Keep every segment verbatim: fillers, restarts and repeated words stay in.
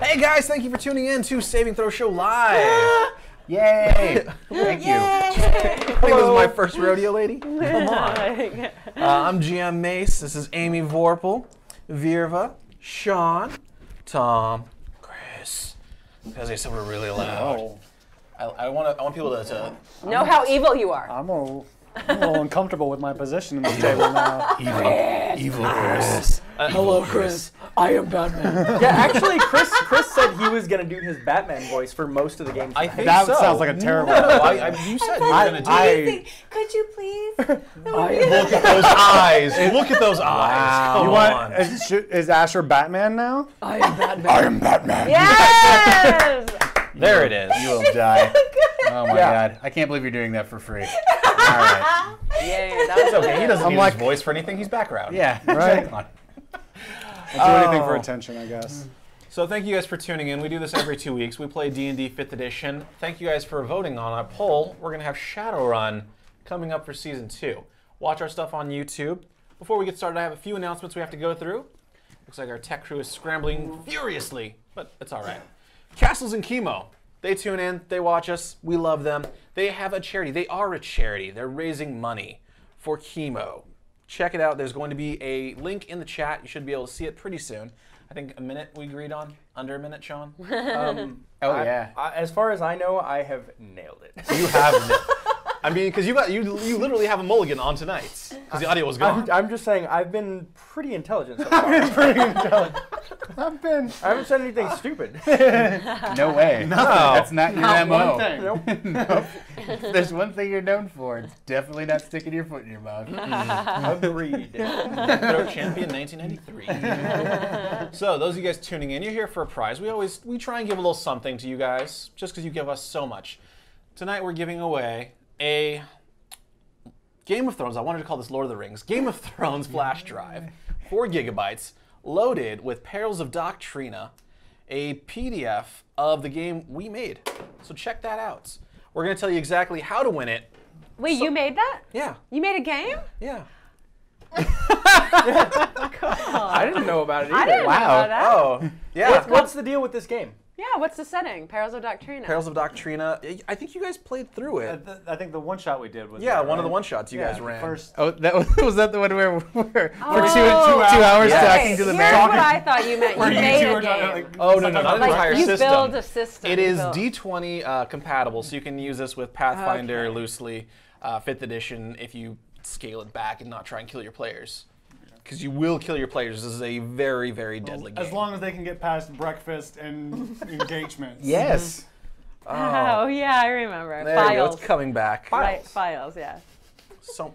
Hey guys, thank you for tuning in to Saving Throw Show Live. Yay! Thank you. I think this is my first rodeo, lady. Come on. Uh, I'm G M Mace. This is Amy Vorpal, Virva, Sean, Tom, Chris. Because they said we're really loud. Oh, I, I want I want people to, to Know how evil you are. I'm a, I'm a little uncomfortable with my position in this table now. evil, evil Chris. Uh, Hello, Chris. I am Batman. Yeah, actually, Chris Chris said he was gonna do his Batman voice for most of the game. I think That so. sounds like a terrible. No, I, I, you said you were gonna do I- it. Could you please? I Look at those eyes. Look at those eyes. Come You on. want? Is, should- is Asher Batman now? I am Batman. I am Batman. Yes! There it is. You will die. Oh my Yeah. god. I can't believe you're doing that for free. All right. Yay, that was Okay, he doesn't I'm use like- his voice for anything. He's background. Yeah. Right. Come on. I'll do anything for Oh. attention, I guess. So thank you guys for tuning in. We do this every two weeks. We play D and D fifth Edition. Thank you guys for voting on our poll. We're going to have Shadowrun coming up for Season two. Watch our stuff on YouTube. Before we get started, I have a few announcements we have to go through. Looks like our tech crew is scrambling furiously, but it's all right. Castles and Chemo. They tune in. They watch us. We love them. They have a charity. They are a charity. They're raising money for chemo. Check it out. There's going to be a link in the chat. You should be able to see it pretty soon. I think a minute we agreed on. Under a minute, Sean? Um, Oh I- yeah. I, as far as I know, I have nailed it. You have it. I mean, because you got you you literally have a mulligan on tonight because the audio was gone. I'm, I'm just saying, I've been pretty intelligent so far. Pretty intelligent. I've been. I haven't said anything stupid. No way. No. That's not your Not M O. one thing. Nope. Nope. If there's one thing you're known for, it's definitely not sticking your foot in your mouth. Agreed. Throw champion nineteen ninety-three. So those of you guys tuning in, you're here for a prize. We always we try and give a little something to you guys just because you give us so much. Tonight we're giving away a Game of Thrones. I wanted to call this Lord of the Rings. Game of Thrones flash drive, four gigabytes, loaded with Perils of Doctrina, a P D F of the game we made. So check that out. We're going to tell you exactly how to win it. Wait, you made that? Yeah, You made a game? yeah. I didn't know about it either. I didn't know Wow. about that. Oh, yeah. What's, what's the deal with this game? Yeah, what's the setting? Perils of Doctrina. Perils of Doctrina. I think you guys played through I, it. th- I think the one shot we did was. Yeah, that, one of the right? one shots you Yeah, guys ran. First. Oh, that was, was that the one where we're for two, Oh. two hours Yes. talking to the Here's man? what I thought you meant. You Where you made two a were talking, game. like, Oh no no, not an Like, entire you system. build a system. It You is build- D twenty uh, compatible, so you can use this with Pathfinder Okay. loosely, uh, fifth edition, if you scale it back and not try and kill your players. Because you will kill your players. This is a very very deadly game. As long as they can get past breakfast and engagements. Yes. Oh, yeah, I remember. There you go. Files. It's coming back. Right, files, yeah. So.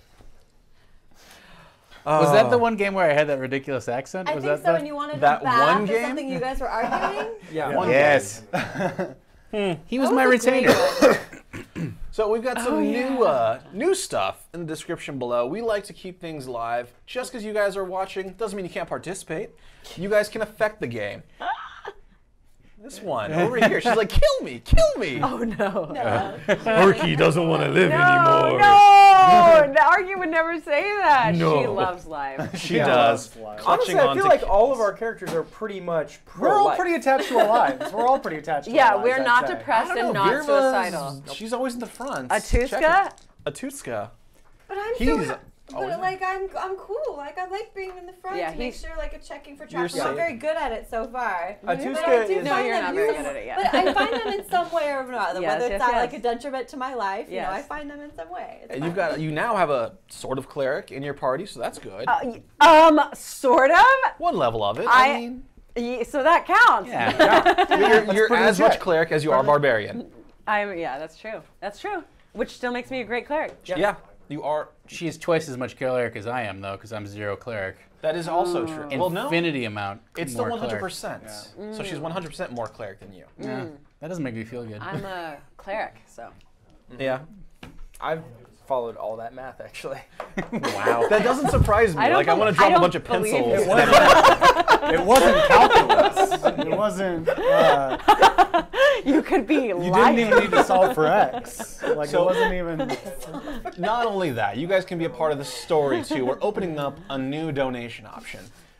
Was that the Oh. one game where I had that ridiculous accent? I was think that so, the... and you wanted that to back one to game? something you guys were arguing. Yeah. One Yes. He was That my was a great retainer. one. So we've got some Oh, new yeah. uh, new stuff in the description below. We like to keep things live. Just because you guys are watching doesn't mean you can't participate. You guys can affect the game. This one over here, she's like, "Kill me, kill me." Oh, no. No. Orky doesn't want to live No, no! Argy would never say that. No. She loves life. She Yeah. does. Honestly, Clutching Honestly, I on feel to like kids. all of our characters are pretty much pro We're all life. pretty attached to our lives. We're all pretty attached to our Yeah, lives. we're I'd not say. I depressed don't and know, not Virva's- suicidal. She's always in the front. A Check Tuska? it. A Tuska. But I'm He's so, always but in- like I'm I'm cool. Like I like being in the front Yeah, to make he's- sure like it's checking for You're traps. I'm not safe. very good at it so far. A But Tuska I do is- No, find you're them not very useful. good at it yet. But I find them in some way or another. Yes, Whether it's yes, not yes. like a detriment to my life, you know, I Yes. find them in some way. It's And you've fine. got you now have a sort of cleric in your party, so that's good. Uh, y- um, sort of? One level of it. I, I- mean, Ye- So that counts. Yeah. you're, you're pretty as much legit. cleric as you are barbarian. I'm, yeah, that's true. That's true. Which still makes me a great cleric. Yeah, you are. She's twice as much cleric as I am, though, because I'm zero cleric. That is also true. Well, no, Infinity amount. it's still more one hundred cleric. percent. So she's one hundred percent more cleric than you. Yeah. That doesn't make me feel good. I'm a cleric, so. Yeah. I've followed all that math actually. Wow. That doesn't surprise me. I don't Like I bel- want to I drop a don't bunch of believe pencils. you. It wasn't, it wasn't calculus. It wasn't. Uh, You could be you lying. didn't even need to solve for x. Like So- it wasn't even. Not only that, you guys can be a part of the story too. We're opening up a new donation option.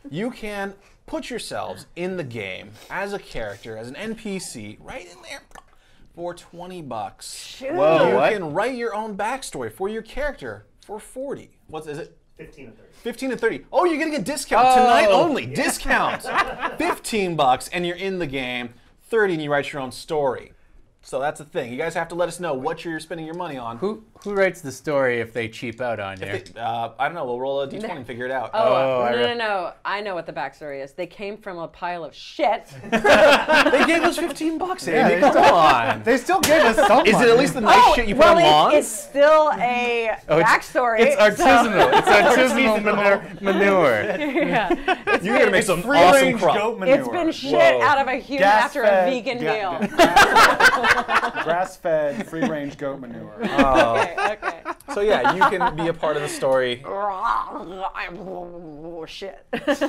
you can put yourselves in the game as a character, as an N P C, right in there for twenty bucks. Shoot. Whoa, You what? can write your own backstory for your character for forty. What is it? fifteen and thirty. fifteen and thirty. Oh, you're getting a discount Oh. tonight only. Discount. fifteen bucks and you're in the game. thirty and you write your own story. So that's the thing. You guys have to let us know what you're spending your money on. Who who writes the story if they cheap out on you? If they- uh, I don't know. We'll roll a d twenty and figure it out. Oh, Oh, I no, re- no, no. I know what the backstory is. They came from a pile of shit. They gave us fifteen bucks, Amy. they Come still- on. They still gave us some Is it money. at least the nice oh, shit you put well, on it- lawns? it's still a Oh, it's- backstory. It's so- artisanal. It's artisanal manure. manure. yeah. It's You're gonna been- make some Free awesome range crop. goat manure. It's been shit Whoa. out of a human Gas after fed- a vegan ga- meal. ga- Grass-fed, free-range goat manure. okay, okay. So yeah, you can be a part of the story. Oh, shit.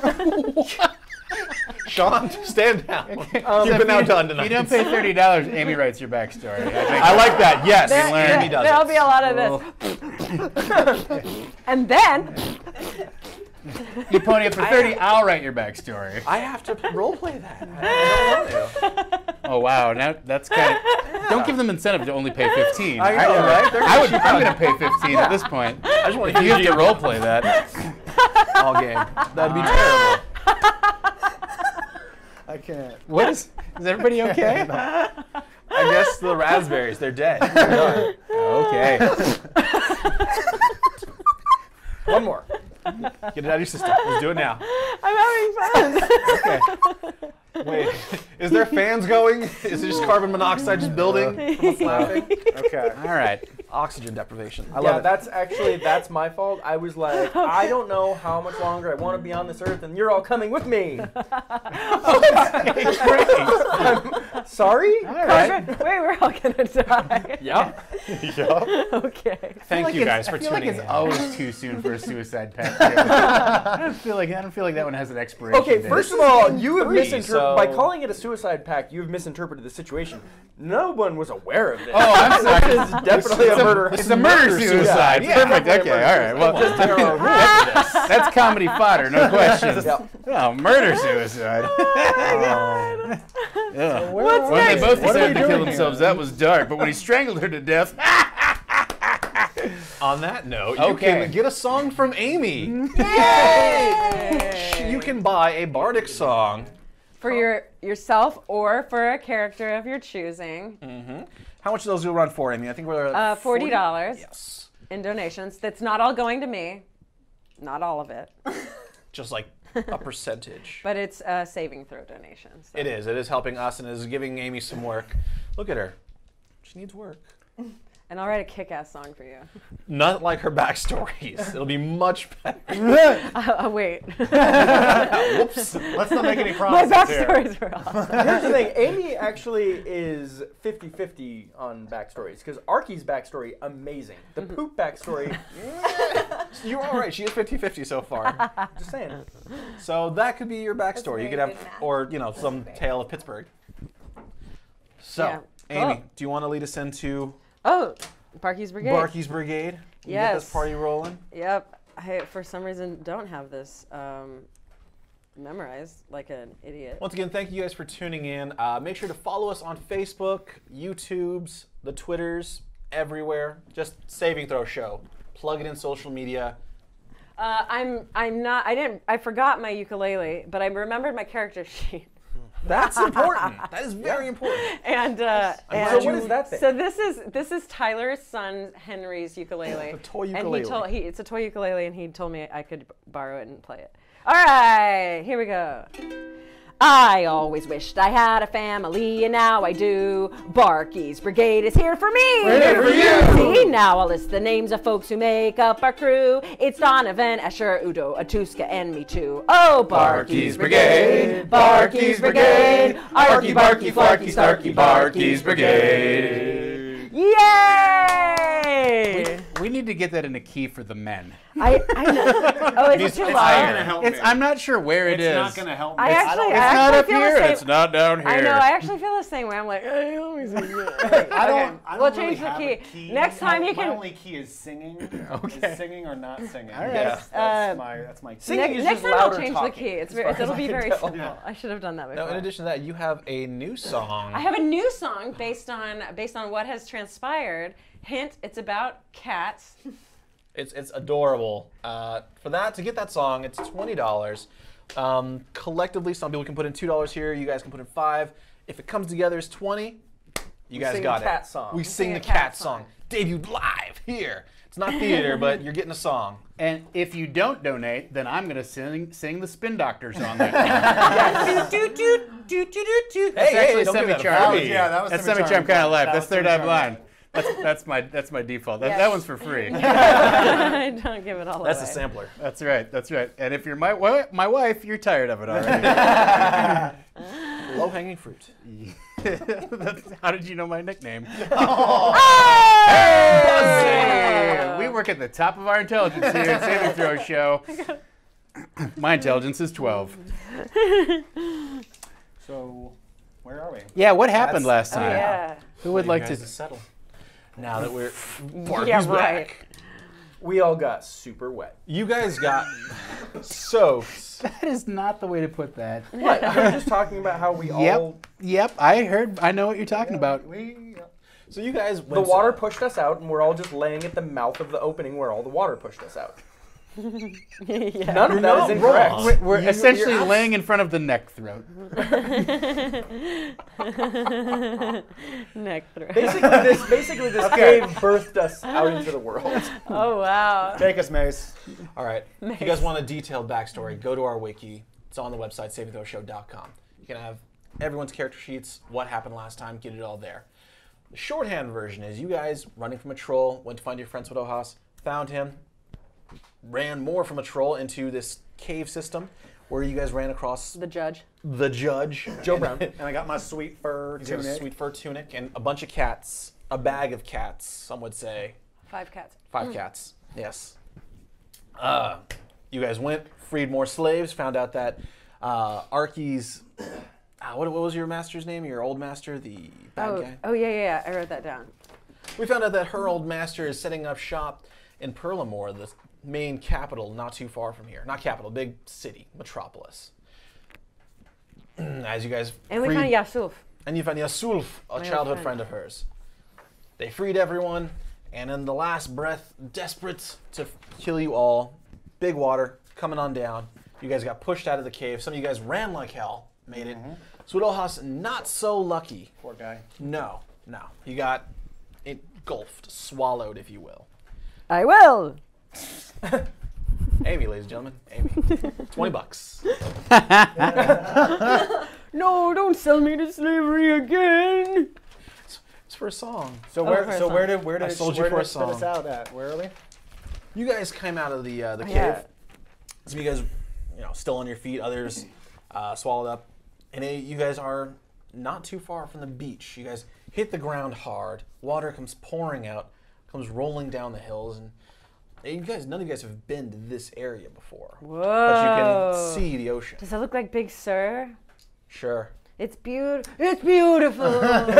Sean, stand down. Um, You've been if you- outdone If tonight. you don't pay thirty dollars, Amy writes your backstory. I, think I like that. Yes, There, learn. Amy does there'll it. be a lot of this. And then, you pony up for thirty. I'll write your backstory. I have to roleplay that. I don't want to. Oh wow, now that's kind of. Don't give them incentive to only pay fifteen. I know, right? They're I would. I'm gonna pay fifteen at this point. I just want If to you have to roleplay that. all game. That'd be terrible. I can't. What is? Is everybody okay? I guess the raspberries, they're dead. They're done. Okay. One more. Get it out of your system. Let's do it now. I'm having fun. Okay. Wait, is there fans going? Is it just carbon monoxide just building from us laughing? Okay. All right. Oxygen deprivation. I Yeah, love it. that's actually that's my fault. I was like, I don't know how much longer I want to be on this earth, and you're all coming with me. Sorry? All right. Wait, we're all gonna die. Yeah. Okay. Thank like you it's- guys for I feel like tuning it's in. always too soon for a suicide pact. I don't feel like I don't feel like that one has an expiration Okay, date. first of all, you have three, misinterpreted so- by calling it a suicide pact. You have misinterpreted the situation. No one was aware of this. Oh, I'm sorry. This is definitely a murder. It's a murder suicide. Yeah. Perfect. Okay. All right. Well, Just there are rules for this. that's comedy fodder, no question. Yep. Oh, murder suicide. Yeah. What's When they next? both What are decided we to kill doing themselves, that was dark. But when he strangled her to death, On that note, you Okay. can get a song from Amy. You can buy a bardic song. For your yourself or for a character of your choosing. How much of those will run for, Amy? I think we're at Uh, forty dollars Yes. in donations. That's not all going to me. Not all of it. Just like a percentage. But it's uh, saving throw donations. so. It is. It is helping us and is giving Amy some work. Look at her. She needs work. And I'll write a kick-ass song for you. Not like her backstories. It'll be much better. Uh, wait. Whoops. Let's not make any My promises here. backstories were awesome. Here's the thing. Amy actually is fifty fifty on backstories because Arky's backstory, amazing. The poop backstory, You're all right. She is fifty fifty so far. just saying. So that could be your backstory. You very could have, good math. or, you know, some tale of Pittsburgh. So, Yeah. Amy, Cool. do you want to lead us into Oh, Barky's Brigade. Barky's Brigade? You Get this Yes. party rolling? Yep. I, for some reason, don't have this um, memorized like an idiot. Once again, thank you guys for tuning in. Uh, make sure to follow us on Facebook, YouTubes, the Twitters, everywhere. Just Saving Throw Show. Plug it in social media. Uh, I'm I'm not. I didn't. I forgot my ukulele, but I remembered my character sheet. That's important. That is very important. And, uh, I'm and glad So what is that thing? So this is this is Tyler's son Henry's ukulele. A toy And ukulele. he told he it's a toy ukulele, and he told me I could b- borrow it and play it. All right, here we go. I always wished I had a family, and now I do. Barky's Brigade is here for me. We're here for you. See, now I'll list the names of folks who make up our crew. It's Donovan, Asher, Udo, Atuska, and me too. Oh, Barky's Brigade, Barky's Brigade, Arky, Barky, Flarky, Starky, Barky's Brigade. Yay! we need need to get that in a key for the men. I, I know. Oh, is it too It's low? not gonna help It's, me. I'm not sure where it it's is. not gonna help me. I It's- actually, It's I not actually up feel here. the same. It's not down here. I know. I actually feel the same way. I'm like, I always do that. I don't. Okay, I don't we'll really change the have key. a key. Next time my, you can- My only key is singing. Okay. Is singing or not singing. All right. That's, Uh, that's my. That's my key. Singing Ne- is next just time I'll louder change the talking, key. It's as very, far as it'll I be can very tell. simple. Yeah. I should have done that before. Now, in addition to that, you have a new song. I have a new song based on based on what has transpired. Hint: it's about cats. It's it's adorable. Uh, for that, to get that song, it's twenty dollars. Um, collectively, some people can put in two dollars here. You guys can put in five. If it comes together as twenty, you We guys sing got the it. cat song. We We sing sing the a cat cat song. song. Debuted live here. It's not theater, but you're getting a song. And if you don't donate, then I'm gonna sing sing the Spin Doctor song. That Hey, That's hey, actually don't give that semi-charm. away. Yeah, that was That's semi-charm. semi-charm kind of life. That That's was third eye semi-charm. blind. That's that's my that's my default. That, Yes. that one's for free. Don't give it all That's away. a sampler. That's right. That's right. And if you're my wi- my wife, you're tired of it already. Low hanging fruit. That's, how did you know my nickname? Hey! We work at the top of our intelligence here at Saving Throw Show. My intelligence is twelve. So, where are we? Yeah, what happened That's- last Oh time? yeah. Who would You like guys to? settle? Now that we're Yeah, Barky's right. back. We all got super wet. You guys got soaked. That is not the way to put that. What? I'm just talking about how we Yep. all. Yep. I heard. I know what you're talking about. We. So you guys The went water to- pushed us out, and we're all just laying at the mouth of the opening where all the water pushed us out. Yeah. None of that is not incorrect. wrong. We're, we're You- essentially you're laying in front of the neck throat. Neck throat. Basically, this basically this cave birthed us out into the world. Oh wow. Take us, Mace. All right. If you guys want a detailed backstory, go to our wiki. It's on the website, saving throw show dot com. You can have everyone's character sheets, what happened last time, get it all there. The shorthand version is you guys running from a troll, went to find your friend Swadohas, found him, ran more from a troll into this cave system where you guys ran across The judge. the judge, Joe Brown. And I got my sweet fur He's got a tunic. sweet fur tunic and a bunch of cats, a bag of cats, some would say. Five cats. Five cats, yes. Uh, you guys went, freed more slaves, found out that uh, Arky's, uh, what, what was your master's name? Your old master, the bad Oh, guy? oh yeah, yeah, yeah. I wrote that down. We found out that her old master is setting up shop in Perlamore, the main capital not too far from here. Not capital, big city, metropolis. As you guys And we freed- found Yasuf. and you find Yasulf, a My childhood old friend of hers. They freed everyone, and in the last breath, desperate to f- kill you all, big water coming on down. You guys got pushed out of the cave. Some of you guys ran like hell, made it. Swadohas, not so lucky. Poor guy. No, no. He got engulfed, swallowed, if you will. I will. Amy, ladies and gentlemen, Amy. twenty bucks. No, don't sell me to slavery again. It's for a song. So Oh, where? for a So song. where did where did I it, sold you where for did a it spit us song. out at? Where are we? You guys came out of the uh, the cave. Yeah. Some of you guys, you know, still on your feet. Others uh, swallowed up. And uh, you guys are not too far from the beach. You guys hit the ground hard. Water comes pouring out, comes rolling down the hills, and you guys, none of you guys have been to this area before. Whoa. But you can see the ocean. Does that look like Big Sur? Sure. It's beautiful. It's beautiful.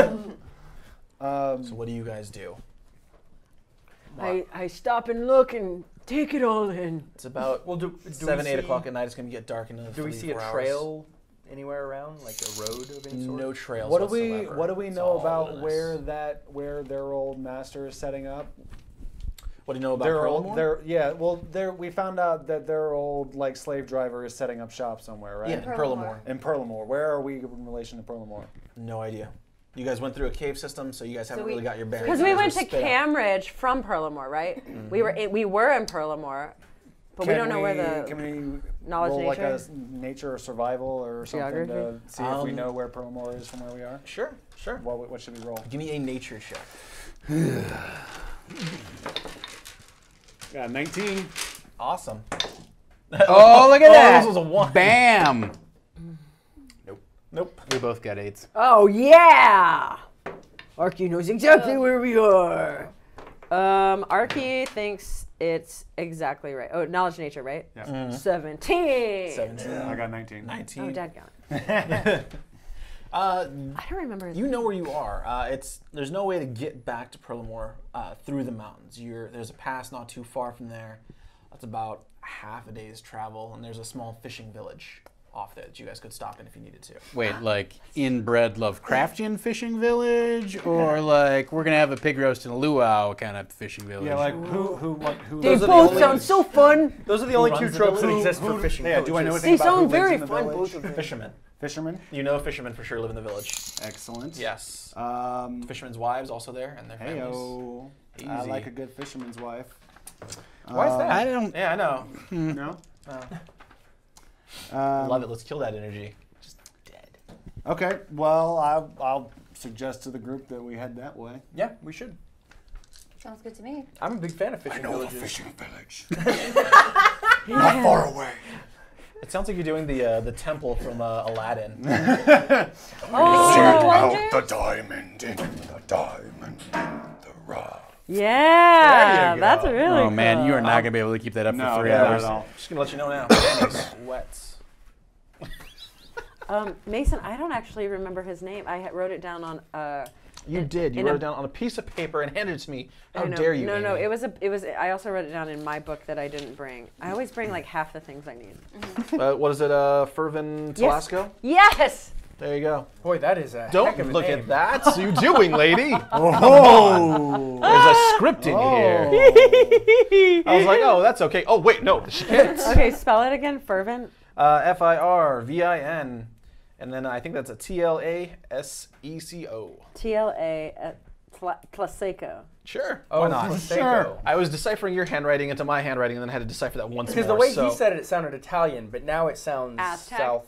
Um, So what do you guys do? I, I stop and look and take it all in. It's about Well, do, do seven, we eight see, o'clock at night. It's gonna get dark in Do we see a trail anywhere around, like a road of any sort? No trails. what do we whatsoever. What do we It's know all about wilderness. where that where their old master is setting up? What do you know about Their Perlamore? old, their yeah. Well, their we found out that their old like slave driver is setting up shop somewhere, right? Yeah, in Perlamore. In Perlamore. Where are we in relation to Perlamore? No idea. You guys went through a cave system, so you guys haven't we- really got your bearings. Because You we guys went were to spit out. Cambridge from Perlamore, right? We were in, we were in Perlamore, but we Can don't know where the Can we knowledge roll like a nature? s- nature or survival or something to Geography? see if we Um, know where Perlamore is from where we are? Sure, sure. What, what should we roll? Give me a nature check. Yeah, nineteen. Awesome. Oh, look at Oh, that! this was a one. Bam! Nope. We both got eights. Oh yeah! Arky knows exactly where we are. Um, Arky thinks it's exactly right. Oh, knowledge nature, right? Yeah. Mm-hmm. Seventeen. seventeen. I got nineteen. nineteen. Oh, dadgummit. Uh, I don't remember. His you know where you are. Uh, it's there's no way to get back to Perlamore uh, through the mountains. You're there's a pass not too far from there. That's about half a day's travel, and there's a small fishing village off there that you guys could stop in if you needed to. Wait, like inbred Lovecraftian fishing village, or like we're gonna have a pig roast and a luau kind of fishing village? Yeah, like who, who, what, who? They Those are the both only- sound so fun. Those are the only Who two runs the tropes that village? exist Who- for fishing yeah, do I know villages. anything They about who sound lives very in the fun, village? both of them. Fishermen. Fishermen. You know fishermen for sure live in the village. Excellent. Yes. Um, Fishermen's wives also there and their families. Heyo. I Easy. like a good fisherman's wife. Why is that? I don't. Yeah, I know. No. Oh. Um, Love it. Let's kill that energy. Just dead. Okay. Well, I, I'll suggest to the group that we head that way. Yeah, we should. Sounds good to me. I'm a big fan of fishing villages. village. Not far away. It sounds like you're doing the uh, the temple from uh, Aladdin. Oh, Wonder? the diamond in the diamond in the rough. yeah, There you that's go. really Oh man, cool. you are not gonna be able to keep that up No, for three not hours. at all. Just gonna let you know now. Danny sweats. Um, Mason, I don't actually remember his name. I had- wrote it down on. Uh, You did. You in wrote a- it down on a piece of paper and handed it to me. How I know- dare you? No, no, Amy. it was a. It was. I also wrote it down in my book that I didn't bring. I always bring like half the things I need. Uh, what is it? Uh, Fervin Yes. Telasco. Yes. There you go. Boy, that is a heck Don't of a look name. at that. So you doing, lady? Oh. There's a script in here. I was like, oh, that's okay. Oh, wait, no, she can't. Okay, spell it again. Fervent. Uh, F I R V I N, and then I think that's a T L A S E C O. T L A at Tla- Tlaseco. Sure. Oh, Why not? Sure. I was deciphering your handwriting into my handwriting, and then had to decipher that once more. Because the way so. he said it, it sounded Italian, but now it sounds Aztec? South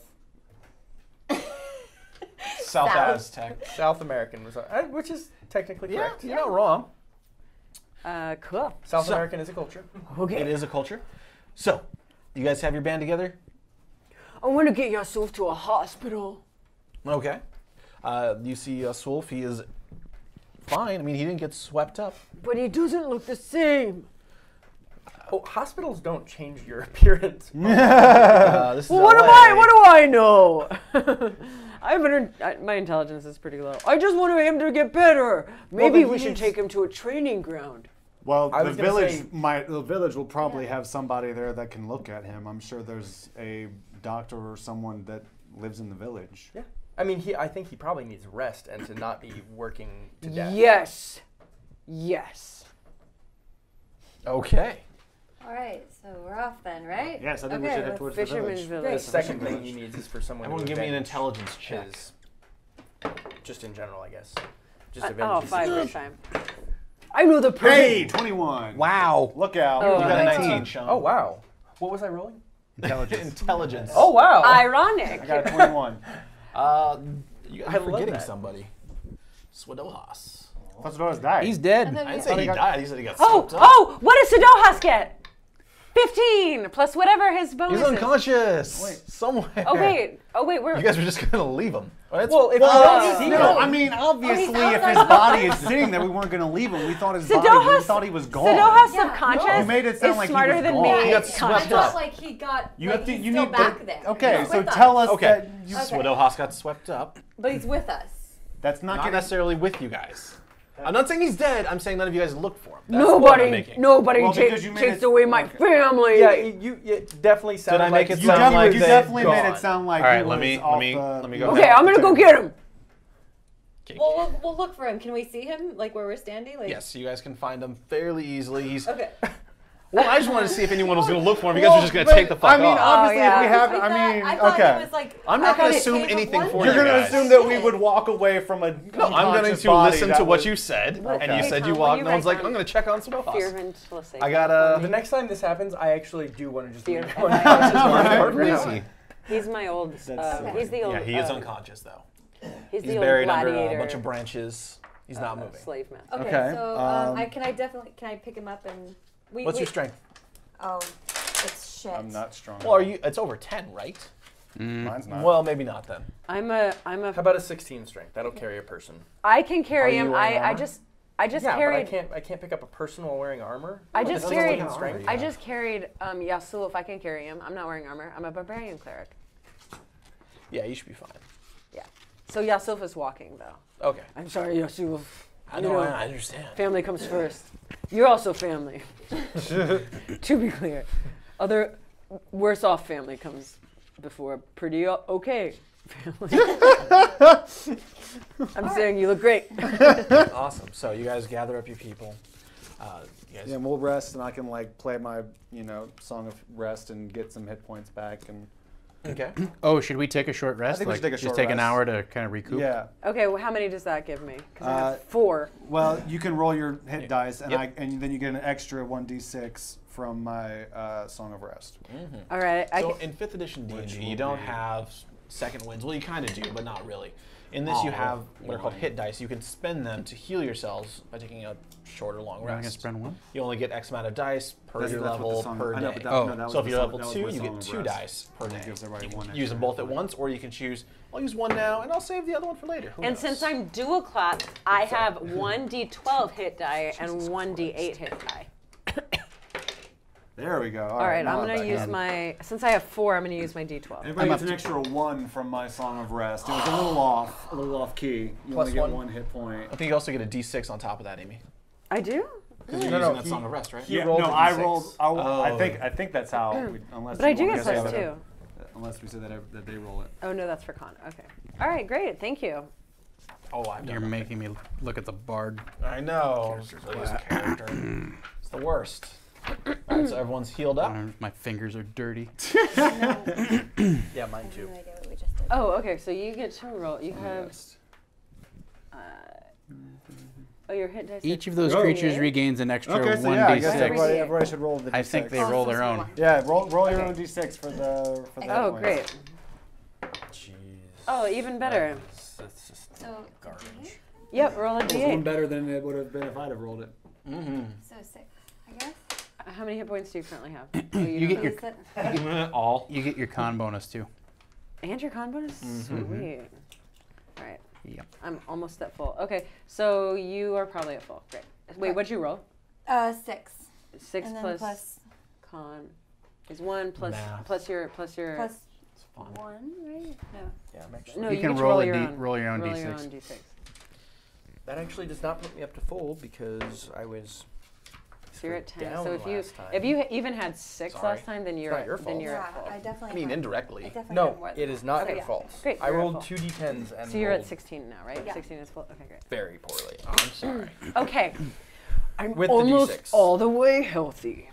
South South. Aztec. South American, was, uh, which is technically Yeah, correct. you're not wrong. Uh, cool. South So- American is a culture. Okay. It is a culture. So, you guys have your band together? I want to get yourself to a hospital. Okay. Uh, you see uh, Swolf, he is fine. I mean, he didn't get swept up. But he doesn't look the same. Oh, hospitals don't change your appearance. Uh, this is Well, what L A. am I? What do I know? I have an, I, my intelligence is pretty low. I just wanted him to get better. Maybe then we he should needs- take him to a training ground. Well, I the was gonna village say- might. The village will probably have somebody there that can look at him. I'm sure there's a doctor or someone that lives in the village. Yeah. I mean, he. I think he probably needs rest and to not be working to death. Yes. Yes. Okay. All right, so we're off then, right? Yes, I think we Okay, should head let's- towards Fisherman's the village. The village. second thing he needs is for someone Everyone to give me an avenge intelligence check. his- Just in general, I guess. Just Uh, avenge oh, his five this situation. time. I know the person. Hey, twenty-one. Wow. Look out. Oh, You got a nineteen. nineteen, Sean. Oh wow. What was I rolling? Intelligence. Intelligence. Oh wow. Ironic. I got a twenty-one. Uh, you guys I are love forgetting that. somebody. Swadohas. That's what I was dying. He's I dead. thought I we- didn't say he got- died. He said he got Oh, swept up. oh, what does Sadohas get? fifteen plus whatever his bonus He's is. unconscious. Wait. Somewhere. Oh, wait. Oh, wait, we're. You guys were just gonna leave him. Well, it's- Well, if Uh, you don't see No, him- I mean obviously Oh, he's if his outside body the is sitting there, we weren't going to leave him. We thought his body. We Sadohas, thought he was gone. Sadohas Yeah. subconscious No. You made it sound is like he smarter was than gone. me. He got I swept thought up. like he got. You like, have to. he's You still need back to, there. Okay, He's so with tell us Okay. that you, Okay. Swadohas got swept up. But he's with us. that's not, Not getting. necessarily with you guys. I'm not saying he's dead. I'm saying none of you guys looked for him. That's the point I'm Nobody, making. nobody Well, ta- because you made takes it- away my okay. family. Yeah, you, you it definitely sounded I make like it You sound definitely, like you they definitely made gone. it sound like All right, he let was me- off let me- the, let me go Okay, back. I'm gonna go get him. Well, we'll we'll look for him. Can we see him, like where we're standing? Like, Yes, you guys can find him fairly easily. He's Okay. well. I just wanted to see if anyone was going to look for him. You guys are just going to But, take the fuck I mean, off. obviously, yeah. if we have, I, I thought, mean, I thought okay. he was like. I'm I not going thought to he assume came anything from for one you You're going to guys. assume that we would walk away from a No, I'm going unconscious to body listen that to what was- you said, Okay. and you Hey, said Tom, you will walked. you No one's write like, down I'm going to check on Swadohas. Fearvent Tlaseco. I got a. The next time this happens, I actually do want to just leave Fear- him unconscious. Where is he? He's my old. That's- Uh, he's the old. Yeah, he is uh, unconscious though. He's, He's the buried old under gladiator. a bunch of branches. He's not uh, moving. Slave man. Okay, Okay, so um, um, I can I definitely can I pick him up and we. What's we, your strength? Oh, it's shit. I'm not strong. Well, are you? It's over ten, right? Mine's not. Well, maybe not then. I'm a. I'm a. How about a sixteen strength? That'll carry a person. I can carry Are him. you I. wearing I armor? just. I just yeah, carried. but I can't. I can't pick up a person while wearing armor. I What, just this doesn't carried. look in strength? I just carried um, Yasuo. If I can carry him, I'm not wearing armor. I'm a barbarian cleric. Yeah, you should be fine. Yeah. So Yasuf is walking though. Okay. I'm sorry, Yasuf. I You know, know, I I understand. Family comes first. You're also family. To be clear, other worse off family comes before pretty o- okay family. I'm saying you look great. Awesome. So you guys gather up your people. Uh, you guys, Yeah, and we'll rest, and I can like play my, you know, song of rest and get some hit points back, and okay. Oh, should we take a short rest? think we like, should take a just short take an rest. hour to kind of recoup. yeah. Okay, well, how many does that give me? Because I Uh, have four. Well, you can roll your hit dice, and Yep. I and then you get an extra one d six from my uh, song of rest. All right. I So can, in fifth edition D and Which D, you will don't be- have second winds. Well, you kind of do, but not really. In this, you Oh, have what are called one. hit dice. You can spend them to heal yourselves by taking a short or long We're only gonna rest. spend one. You only get X amount of dice per That's- your that's what the level song- per I know, day. but that- Oh. no, that was So if the you're song- level that was two, my you song get of two rest. dice per Only day. gives everybody You one can use them extra. both at once, or you can choose. I'll use one now, and I'll save the other one for later. Who and knows? since I'm dual class, I have one d twelve hit die and one d eight hit die. There we go. All right, now I'm back gonna use on. my. Since I have four, I'm gonna use my d twelve. Everybody I'm gets up an extra one from my song of rest. It was a little off, a little off key. You Plus only get one. one hit point. I think you also get a D six on top of that, Amy. I do. Because you're No, using no, that he- song of rest, right? he Yeah, rolled no, a I D six. rolled. I, I Oh. think I think that's how. We, unless But I you do want get to say plus that- two. Unless we say that, ev- that they roll it. Oh no, that's for con. Okay. All right, great. Thank you. Oh, I've You're done making me look at the bard. that. I know. This character. It's the worst. All right, so everyone's healed up. Uh, My fingers are dirty. Yeah, mine too. No idea what we just did. Oh, okay. So you get to roll. You have. Uh, oh, your hit dice. Each are of those three. creatures regains an extra Okay, so one yeah, I d guess six. everybody, everybody should roll the d I six. think they Oh, roll so their it's own. one. Yeah, roll roll your Okay. own d six for the for the. Oh, hit great. points. Jeez. Oh, even better. That's just So garbage. Yep, roll a It's one d eight. better than it would have been if I'd have rolled it. Mm-hmm. so six, I guess. How many hit points do you currently have? Oh, You get don't your Is it- All. you get your con bonus too. know. And your con bonus? Sweet. All right. Yep. I'm almost at full. Okay, so you are probably at full. Great. Wait, what'd you roll? Uh, six. Six and then plus, plus con is one plus Math. plus your plus your. plus fun. one, right? No. Yeah, I'm actually. no, You you, can get to roll roll a your D- own. roll your own roll D your six. own d six. That actually does not put me up to full because I was. So you're at ten. down So if you last time. if you even had six Sorry. last time, then you're not at, your then fault. you're Yeah, at full. I definitely. I mean, have- indirectly. I definitely have No, more it than is that. not So your yeah. fault. Great, I you're at rolled full. two d tens and So you're at rolled sixteen now, right? Yeah. sixteen is full. Okay, great. very poorly. Oh, I'm sorry. Okay. I'm With the almost D six. all the way healthy.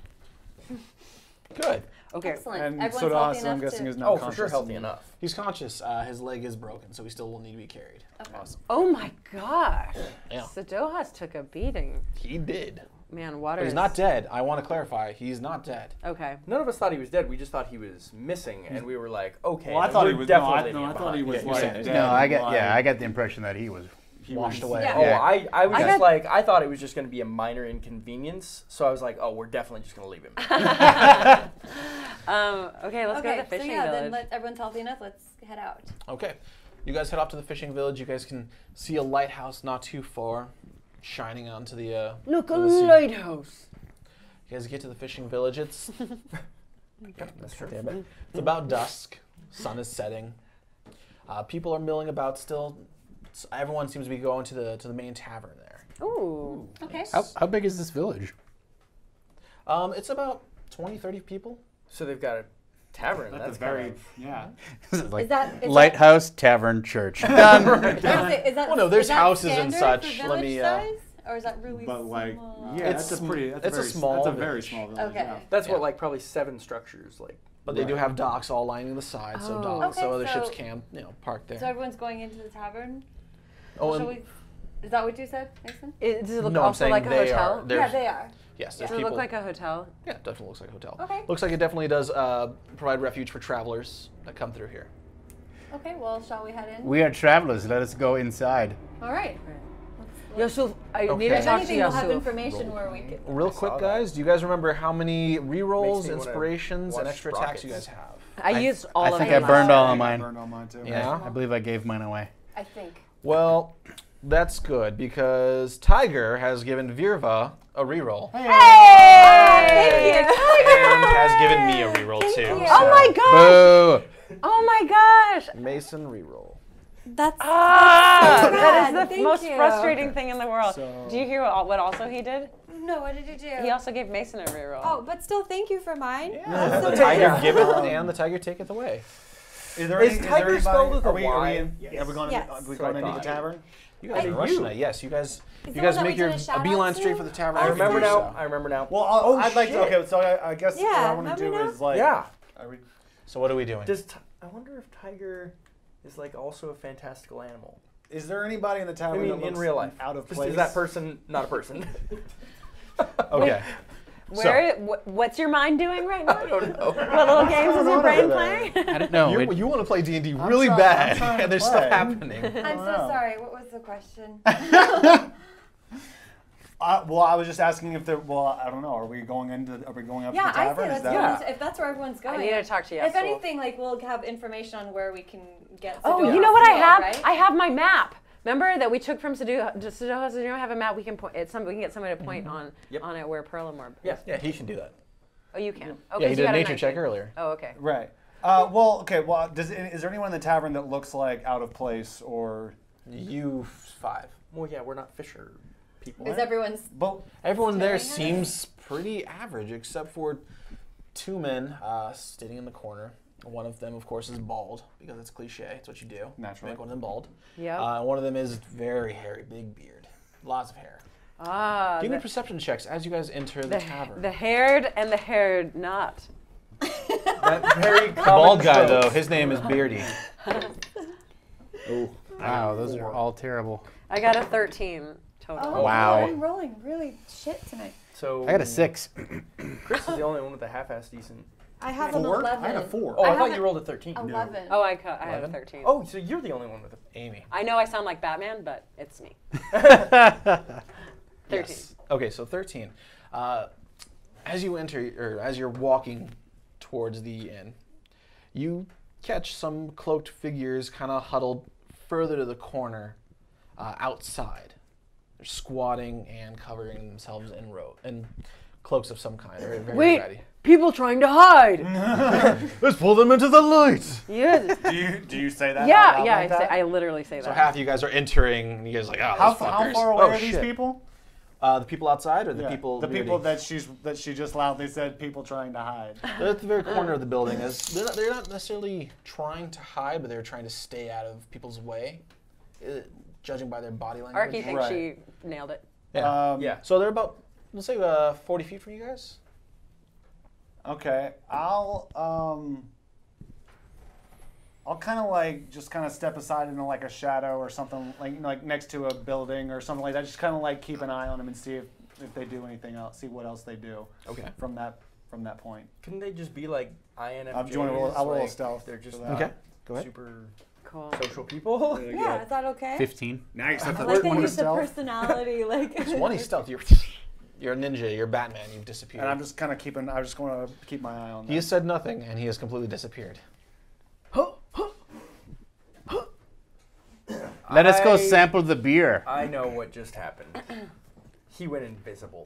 Good. Okay. Excellent. And Everyone's Soda healthy Asa, I'm enough guessing, to... is not Oh, for conscious. sure, healthy and- enough. He's conscious. Uh, his leg is broken, so he still will need to be carried. Okay. Awesome. Oh my gosh. Yeah. Sadohas took a beating. He did. Man, water But he's is- not dead. I want to clarify. He's not dead. Okay. None of us thought he was dead. We just thought he was missing, and we were like, okay. Well, I then thought we're he was. No, definitely I, leaving no, I him thought he behind. was Yeah, like you're saying- dead. No, I got like, yeah, I got the impression that he was he Washed was- away. Yeah. Oh, Yeah. I, I was I just got- like, I thought it was just going to be a minor inconvenience. So I was like, oh, we're definitely just going to leave him. Um, okay, let's go Okay, to the so fishing yeah, village. then let, everyone's healthy enough. Let's head out. Okay. You guys head off to the fishing village. You guys can see a lighthouse not too far, shining onto the. Uh, Look, a to the sea. lighthouse. You guys get to the fishing village. It's That's true. damn it. It's about dusk. Sun is setting. Uh, people are milling about still. S everyone seems to be going to the to the main tavern there. Ooh. Okay. How, how big is this village? Um, it's about twenty, thirty people. So they've got a tavern. That's, That's very kind of, yeah. Is it like Is that- is that- lighthouse, tavern, church? Done. Is, it, is that, Well, no, there's is that houses and standard such. For Let village me, uh, size? Or is that really But like, small? yeah, It's it's a sm- pretty. That's it's a very, small That's a very village. small village. Okay. Yeah. That's Yeah. what, like, probably seven structures. Like, But they do Right. have docks all lining the side, so Oh. docks, so Okay, other ships so- can, you know, park there. So everyone's going into the tavern? oh, Shall and, we, is that what you said, Mason? It, does it look no, I'm also saying like a they hotel? are. Yeah, There's, they are. yes, Does there's it people. look like a hotel? Yeah, it definitely looks like a hotel. Okay. Looks like it definitely does uh, provide refuge for travelers that come through here. Okay, well, shall we head in? We are travelers. Let us go inside. All right. Yasuf, I Okay. need to If talk to anything, we'll have Yasuf. information where we can... Real I saw quick, that. guys, do you guys remember how many rerolls, Makes me wanna inspirations, and watch extra attacks you guys Sprockets. have? I, used all I of think them I burned last all time. of mine. I burned all mine too. Yeah. I believe I gave mine away. I think. Well, That's good because Tiger has given Virva a reroll Hey! Thank you. and has given me a reroll too. you. Oh my gosh! Boo! Oh my gosh! Mason reroll. That's Ah, so that is sad. the Thank most you. frustrating thing in the world. So- Do you hear what, what also he did? No, what did you do? He also gave Mason a reroll. Oh, but still, thank you for mine. Yeah, That's the so Tiger nice. giveth and the Tiger taketh away. Is there Is any, is Tiger there anybody, spelled with a are we, are we Y? in, yeah, are we going, Yes. are we So I going into the thought. tavern? You guys Hey, are rushing you. it. Yes, you guys. Is You the guys one that make we your did a a shout beeline out straight to? for the tavern. I Oh, remember for now. sure. I remember now. Well, I'll, Oh, I'd like to. shit. Okay, so I, I guess what Yeah, I want let to me do know. is like. Yeah. Are we, So what are we doing? Does Ti- I wonder if Tiger is like also a fantastical animal? is there anybody in the I tavern mean, that in looks real life. out of Just place? Is that person not a person? Okay. Where? wh- what's your mind doing right now? I don't know. What little games is your on brain over playing? I don't know. You, It- you want to play D and D really trying- I'm bad, trying to and there's play. stuff happening. I'm so know. sorry. What was the question? Uh, well, I was just asking if there. Well, I don't know. Are we going into? Are we going up yeah, to the I tavern? say Is let's that? go Yeah. into- if that's where everyone's I going. need to talk to you. If anything, like we'll have information on where we can get. Oh, Sedona you know what I Field, have? Right? I have my map. Remember that we took from Sedona? Sedona, Sedona have a map. We can point. It's some. We can get somebody to point on Yep. on it where Perlamore. Yeah. Yeah, he can do that. Oh, you can. Okay, Yeah, he so did you a got nature nineteen. check earlier. Oh, okay. Right. Uh, well, okay. Well, does is there anyone in the tavern that looks like out of place or? You five. Well, yeah, we're not fisher people. Is everyone's But Everyone there Staring at us? seems pretty average, except for two men uh, sitting in the corner. One of them, of course, is bald because it's cliche. It's what you do. Naturally. Make one of them bald. Yep. Uh, one of them is very hairy, big beard, lots of hair. Ah, Give me the, perception checks as you guys enter the, the, tavern. the haired and the haired not. That very The common bald guy, trope. though, his name is Beardy. oh, wow, those are all terrible. I got a thirteen total. Oh, Wow. I'm rolling really shit tonight. So I got a six. Chris is the only one with a half-ass decent. I have four? an eleven. I had a four. Oh, I, I thought haven't- you rolled a thirteen. Eleven. Oh, I, ca- I had a Eleven? thirteen. Oh, so you're the only one with a. Amy. I know I sound like Batman, but it's me. Thirteen. Yes. Okay, so thirteen. Uh, as you enter, or as you're walking towards the inn, you catch some cloaked figures kind of huddled further to the corner uh, outside. They're squatting and covering themselves in ro- in cloaks of some kind. They're very Wait, ready. people trying to hide. Let's pull them into the light. Yes. do you do you say that? out Yeah, loud yeah. like I, say, that? I literally say So that. half of you guys are entering, and you guys are like, oh, How, those fa- how fuckers. far away Oh, are these shit. people? Uh, the people outside, or the Yeah, people? the people Beardy? that she's that she just loudly said people trying to hide. They're at the very corner of the building. As they're not, they're not necessarily trying to hide, but they're trying to stay out of people's way, uh, judging by their body language. Arky thinks Right. she nailed it. Yeah. Um, Yeah. So they're about, let's say, uh, forty feet from you guys. Okay, I'll um, I'll kind of like just kind of step aside into like a shadow or something like you know, like next to a building or something like that. Just kind of like keep an eye on them and see if, if they do anything else. See what else they do Okay. from that from that point. Couldn't they just be like I N F Js? I'm doing a roll- I'll roll a like, stealth They're just for that. Okay. Go ahead. super Cool. social people. Yeah, is that okay? Fifteen. Nice. That's I a like that twenty you use the stealth. personality, like. twenty stealth. You're, you're a ninja. You're Batman. You've disappeared. And I'm just kind of keeping. I just want to keep my eye on He them. has said nothing, and he has completely disappeared. Let us go I- sample the beer. I know what just happened. He went invisible.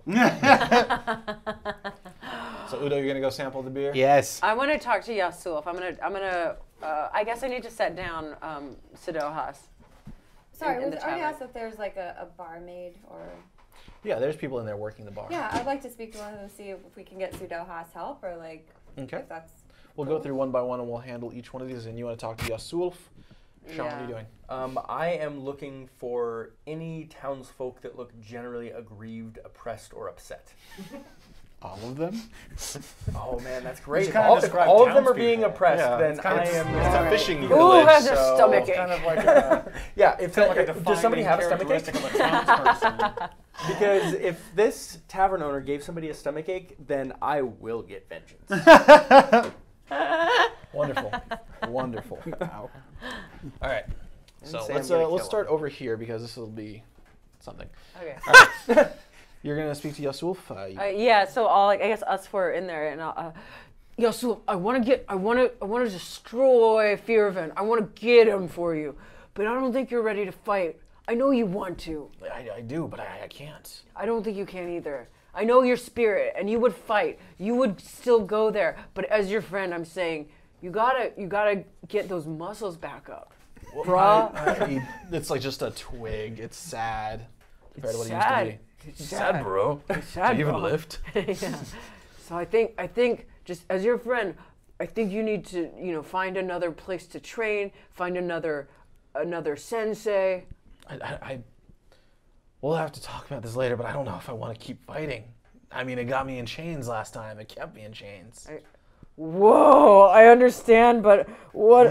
So Udo, you're gonna go sample the beer. Yes. I want to talk to Yasulf. I'm gonna. I'm gonna. Uh, I guess I need to set down um, Sidohas. Sorry, in- in was the already tavern. asked if there's like a, a barmaid or. Yeah, there's people in there working the bar. Yeah, I'd like to speak to one of them to see if we can get Sudohas help or like Okay. if that's. We'll go through one by one, and we'll handle each one of these. And you want to talk to Yasulf? Sean, what are you Yeah. doing? Um, I am looking for any townsfolk that look generally aggrieved, oppressed, or upset. All of them? Oh man, that's great. If kinda all, if describe all of them are townspeople. being oppressed, Yeah, then it's kind I of- am. it's a uh, fishing Who village. has a so- stomach It's ache? kind of like a Yeah, if kind of like a does somebody have a stomach ache? characteristic of a townsperson. Because if this tavern owner gave somebody a stomach ache, then I will get vengeance. Wonderful, wonderful. All right. So say let's I'm gonna uh, let's kill start over here because this will be something. Okay. All right. You're gonna speak to Yasulf. Uh, you- Uh, yeah. So all like, I guess us four are in there, and I'll, uh, Yasulf, I want to get. I want to. I want to destroy Fearvin. I want to get him for you, but I don't think you're ready to fight. I know you want to. I, I do, but I, I can't. I don't think you can either. I know your spirit, and you would fight. You would still go there. But as your friend, I'm saying, you gotta, you gotta get those muscles back up, bruh. I- it's like just a twig. It's sad compared to what sad. it used to be. It's Sad, sad. bro. It's sad, Do you even bro. lift? Yeah. So I think, I think, just as your friend, I think you need to, you know, find another place to train, find another, another sensei. I, I, I we'll have to talk about this later, but I don't know if I want to keep fighting. I mean, it got me in chains last time. It kept me in chains. I- Whoa, I understand, but what?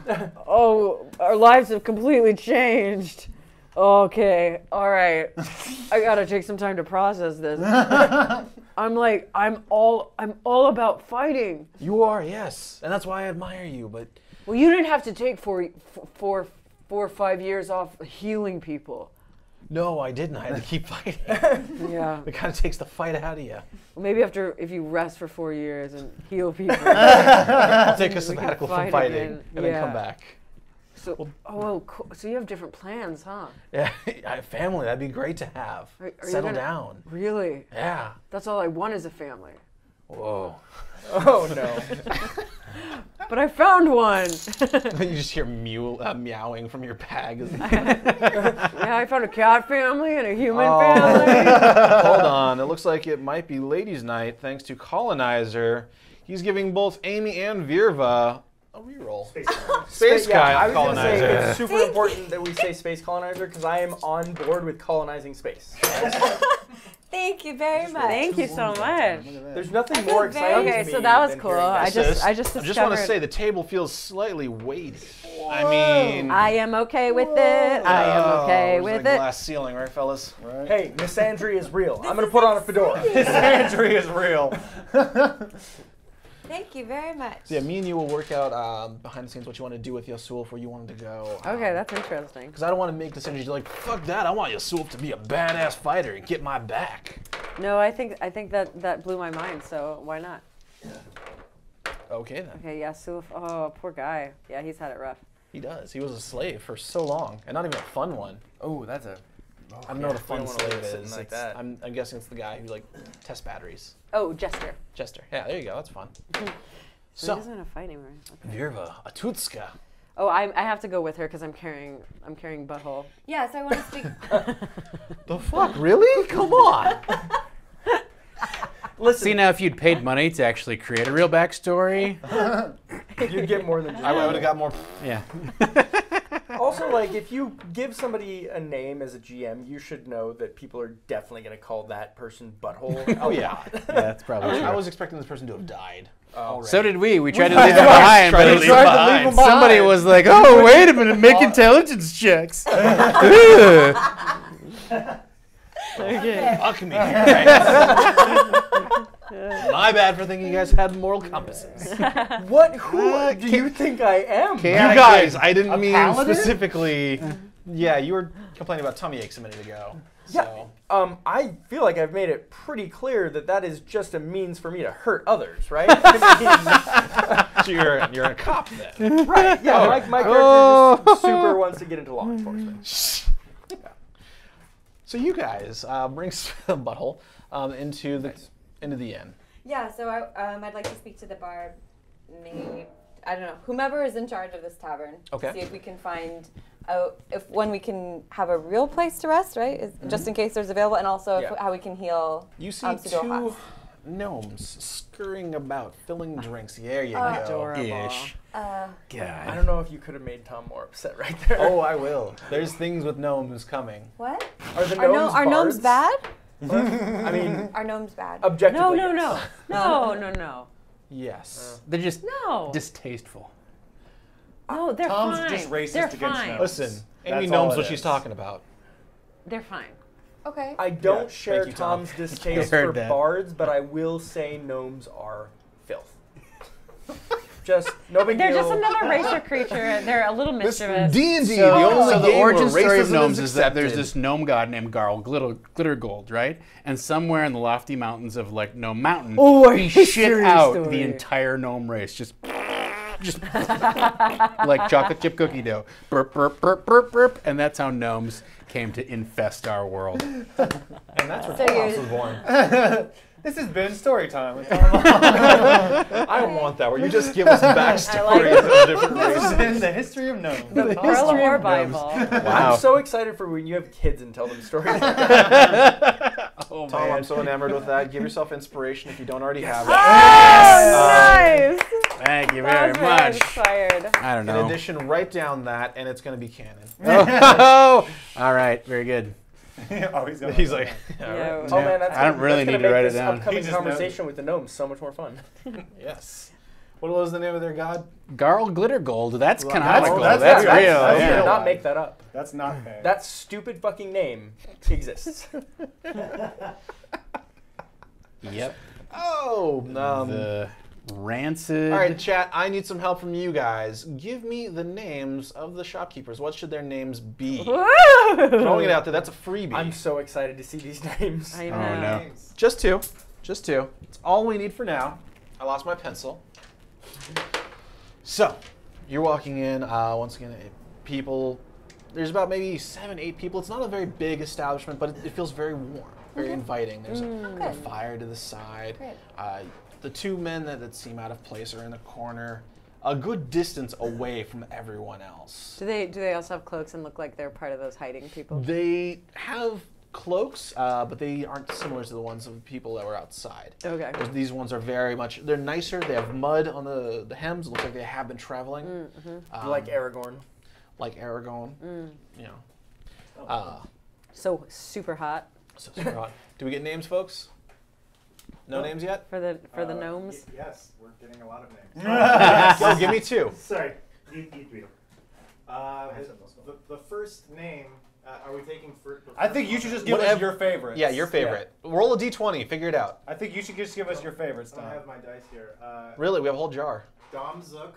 Oh, our lives have completely changed. Okay, all right. I gotta take some time to process this. I'm like, I'm all, I'm all about fighting. You are, yes, and that's why I admire you. But Well, you didn't have to take four, four, four or five years off healing people. no, I didn't. I had to keep fighting. Yeah. It kind of takes the fight out of you. Well, maybe after, if you rest for four years and heal people. I'll take a We can sabbatical fight from fighting again. and then Yeah. come back. So, oh, well, cool. So you have different plans, huh? Yeah, I- family. That'd be great to have. Are- are you Settle gonna- down. Really? Yeah. That's all I want is a family. Whoa. Oh no. But I found one. You just hear mew, uh, meowing from your bag. Yeah, I found a cat family and a human Oh. family. Hold on. It looks like it might be ladies' night thanks to Colonizer. He's giving both Amy and Virva a reroll. Space, Space yeah, guy I was gonna Colonizer. say it's super important that we say space colonizer because I am on board with colonizing space. Thank you very much. Thank you so much. There's nothing I feel more very- exciting Okay, to so me that was than cool. hearing I this. just- Sis, I just I just want to discovered- say the table feels slightly weighty. I mean, I am okay with it. I am okay oh, with there's a it. glass ceiling, right, fellas? Right? Hey, Misandry is real. I'm gonna put on a fedora. Misandry is real. Thank you very much. So yeah, me and you will work out um, behind the scenes what you want to do with Yasuf, where you want him to go. Okay, that's interesting. Because I don't want to make decisions like, fuck that, I want Yasuf to be a badass fighter and get my back. No, I think I think that that blew my mind. So why not? Okay then. Okay, yeah, Suf. Oh, poor guy. Yeah, he's had it rough. He does. He was a slave for so long, and not even a fun one. Oh, that's a. I don't know what a we fun don't wanna leave slave it sitting is. like It's- that. I'm, I'm guessing it's the guy who like tests batteries. Oh, Jester. Jester. Yeah, there you go. That's fun. So So, he doesn't want to fight anymore. Okay. Virva, a Tutska. Oh, I I have to go with her because I'm carrying I'm carrying butthole. Yes, I want to speak. The fuck? Really? Come on. Listen, See, now if you'd paid money to actually create a real backstory, you'd get more than just. I would have got more. yeah. Also, like, if you give somebody a name as a G M, you should know that people are definitely going to call that person butthole. Oh yeah. Yeah, that's I probably was, true. I was expecting this person to have died. already. So did we. We tried to leave them behind, Tried but to it- leave them behind. somebody was like, "Oh, wait a minute, make intelligence checks." Okay. Fuck me. Right? My bad for thinking you guys had moral compasses. What? Who do you think I am? You Yeah, I guys, I didn't mean paladin? specifically. Yeah, you were complaining about tummy aches a minute ago. So. Um, I feel like I've made it pretty clear that that is just a means for me to hurt others, right? I So you're you're a cop then. mean, right? Yeah, my, my character just super wants to get into law enforcement. So you guys uh, bring Butthole um, into the into the inn. Yeah, so I, um, I'd like to speak to the bar, maybe, I don't know, whomever is in charge of this tavern. Okay. See if we can find out, if when we can have a real place to rest, right? Is, Just in case there's available, and also if, Yeah. how we can heal You see um, two Sudolhas. gnomes scurrying about, filling drinks. There you Oh. go. Adorable. Ish. Uh, I God. don't know if you could have made Tom more upset right there. Oh, I will. There's things with gnomes coming. what? are the Are, no, gnomes are gnomes bards? bad? I mean, Are gnomes bad? objectively. No, no, yes. no, no, no, no, Yes. They're just no. distasteful. No, they're Tom's fine. just racist they're against fine. gnomes. Listen, Amy That's knows all what it she's is. talking about. They're fine. Okay. I don't Yeah, share thank you, Tom. Tom's distaste I heard for that. bards, but I will say gnomes are filth. Just no big They're deal. just another race or creature. They're a little mischievous. D and D, So, the only so the game origin where story of racism gnomes is that accepted. there's this gnome god named Garl Glitter, Glittergold, right? And somewhere in the lofty mountains of like Gnome Mountain, Oh, he a shit serious out story. the entire gnome race. Just just like chocolate chip cookie dough. Burp, burp, burp, burp, burp. And that's how gnomes came to infest our world. And that's where So Tall you're- House was born. This has been story time. With I don't want that, where you just give us backstories of different This has races. been the history of gnomes. The Perlamore Bible. Wow. I'm so excited for when you have kids and tell them stories like that. Oh, Tom, man. I'm so enamored with that. Give yourself inspiration if you don't already have it. Oh, nice. Thank you That very was very much. inspired. I don't In know. addition, write down that, and it's going to be canon. Oh, all right. Very good. Oh, he's, gonna He's like, all right. No. Oh man, that's I don't gonna- really that's gonna need to make write it this down. Upcoming He just knows. conversation with the gnomes so much more fun. Yes. What was the name of their god? Garl Glitter Gold. That's Well, canonical. that's- That's, that's- real. that's I yeah. did not make that up. That's not fair. That stupid fucking name exists. Yep. Oh, um, The rancid. all right, chat. I need some help from you guys. Give me the names of the shopkeepers. What should their names be? Throwing it out there. That's a freebie. I'm so excited to see these names. I know. Oh no. Just two. Just two. It's all we need for now. I lost my pencil. So, you're walking in. Uh, once again, eh, people. There's about maybe seven, eight people. It's not a very big establishment, but it, it feels very warm, very inviting. There's a, a Good. fire to the side. Great. Uh, the two men that, that seem out of place are in the corner, a good distance away from everyone else. Do they do they also have cloaks and look like they're part of those hiding people? They have cloaks, uh, but they aren't similar to the ones of the people that were outside. Okay. Because these ones are very much, they're nicer. They have mud on the, the hems. It looks like they have been traveling. Um, Like Aragorn. like Aragorn. You know. Oh. Uh, So super hot so super hot. Do we get names, folks? No names yet? for the for the Uh, gnomes. y- yes, we're getting a lot of names. Go, give me two. Sorry, you, you read 'em. Uh, the, the first name, uh, are we taking for? I think you should just give us Whatever- your favorites. Yeah, your favorite. Roll a d twenty. Figure it out. I think you should just give us your favorites, I don't Tom. have my dice here. Uh, Really, we have a whole jar. Dom Zook.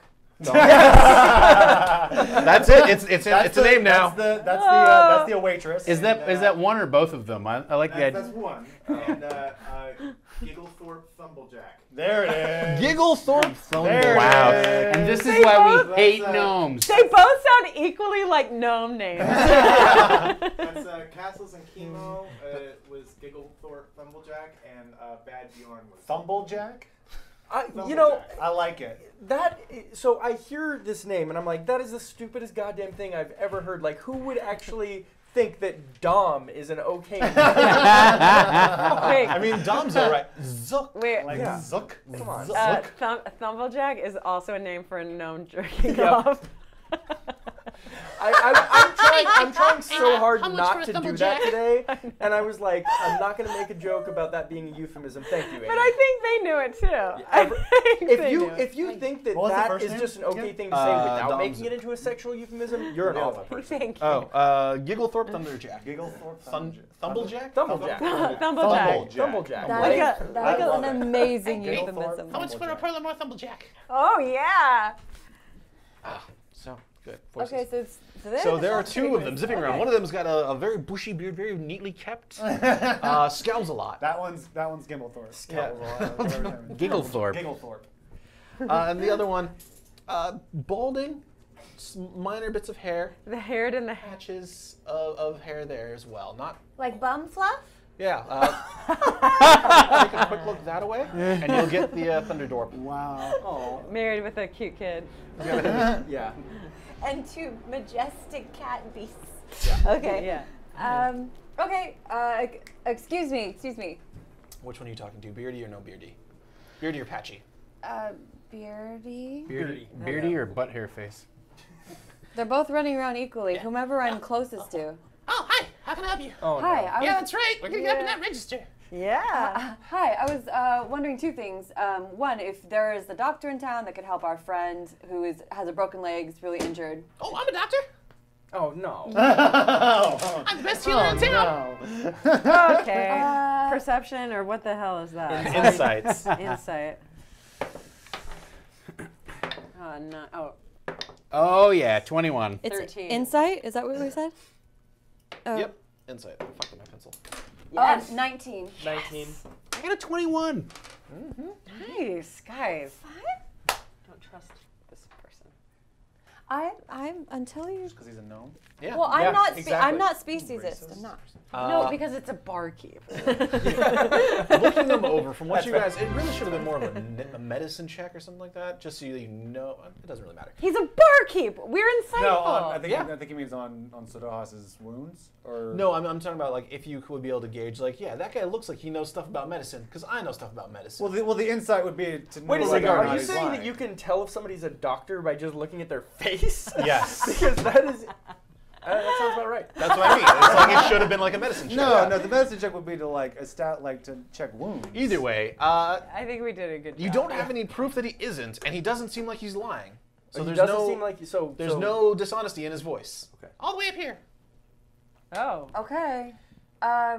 That's it. It's it's That's it's a the- name now. That's the that's the uh, that's the waitress. Is that is that one or both of them? I, I like the That's, idea. that's one. And uh, uh, Gigglethorpe Thumblejack. There it is. Gigglethorpe There it Wow. is. And this is They why both- we hate That's, uh, gnomes. They both sound equally like gnome names. That's uh, Castles and Chemo uh, was Gigglethorpe Thumblejack, and uh, Bad Bjorn was Thumblejack? I, you know, I like it. that. i- So I hear this name and I'm like, that is the stupidest goddamn thing I've ever heard. Like, who would actually think that Dom is an okay name? Wait, I mean, Dom's all right. Zook. wait. Like Yeah. Zook. Come on. Zook. Uh, thumb, Thumblejack is also a name for a gnome jerking Yep. off. I, I, I'm trying. I'm trying so hard not to do that today, and I was like, I'm not going to make a joke about that being a euphemism. Thank you, Amy. But I think they knew it too. I ever- think if they you knew it. if you think that What was the that first is name just an okay again? thing to say Uh, without Dom's- making it into a sexual euphemism, you're an awful person. Thank you. Oh, uh, Gigglethorpe Thunderjack. Gigglethorpe. Thun- Thumblejack? Thumblejack. Thumblejack. Thumblejack. That Like is, a- that I is love an it. amazing Gigglethorpe euphemism. Thumblejack. Perlamore Thumblejack? Oh yeah. So, good. Voices. Okay, so it's so, this So is there are not two pretty of them good. zipping around. Okay. One of them's got a, a very bushy beard, very neatly kept. Uh, scowls a lot. That one's that one's Gimblethorpe. Yeah. Gigglethorpe. Gigglethorpe. Uh, and the other one, uh, balding, s- minor bits of hair, The hair and the hat. patches of, of hair there as well. Not, Like bum fluff? yeah. Uh, take a quick look that way, and you'll get the uh, Thunderdorp. Wow. Married with a cute kid. Yeah. And two majestic cat beasts. Okay. Yeah. Um, okay, uh, ec- excuse me, excuse me. Which one are you talking to, Beardy or no Beardy? Beardy or Patchy? Uh, Beardy? Beardy, beardy or butt hair face? They're both running around equally, whomever I'm closest to. Oh, hi. How can I help you? Oh Hi, no. I Yeah, was, that's right. We're getting up in that register. Yeah. hi, I was uh, wondering two things. Um, one, if there is a doctor in town that could help our friend who is has a broken leg, is really injured. Oh, I'm a doctor. Oh no. I'm the best healer in town. Okay. Uh, Perception or what the hell is that? Insights. Insight. Oh no. Oh. Oh yeah, twenty-one. It's thirteen. insight? Is that what we said? Oh. Yep. Insight. I fucked up my pencil. Yes. Uh, nineteen. Nineteen. I got a twenty-one. Nice, guys. Don't trust. this person. I I'm until you. Because he's a gnome. Yeah. Well, I'm Yeah, not. Spe- exactly. I'm not speciesist. I'm not. Uh, no, because it's a barkeep. looking them over, from what you guys, it really should have been more of a, ne- a medicine check or something like that, just so you know. It doesn't really matter. He's a barkeep. We're insightful. No, on, I think Yeah. I think he means on on Sodohas's wounds. Or No, I'm, I'm talking about like if you would be able to gauge, like, yeah, that guy looks like he knows stuff about medicine because I know stuff about medicine. Well, the, well, the insight would be to know Wait a whether second, or are not you he's saying lying. that you can tell if somebody's a doctor by just looking at their face? Yes. Because that is. Uh, that sounds about right. That's what I mean. It's like it should have been like a medicine check. No, Yeah. no. The medicine check would be to like a stat, like to check wounds. Either way, uh, I think we did a good job. you don't have any proof that he isn't, and he doesn't seem like he's lying. So He there's doesn't no seem like so. there's so, no dishonesty in his voice. All the way up here. Oh. Okay. Um.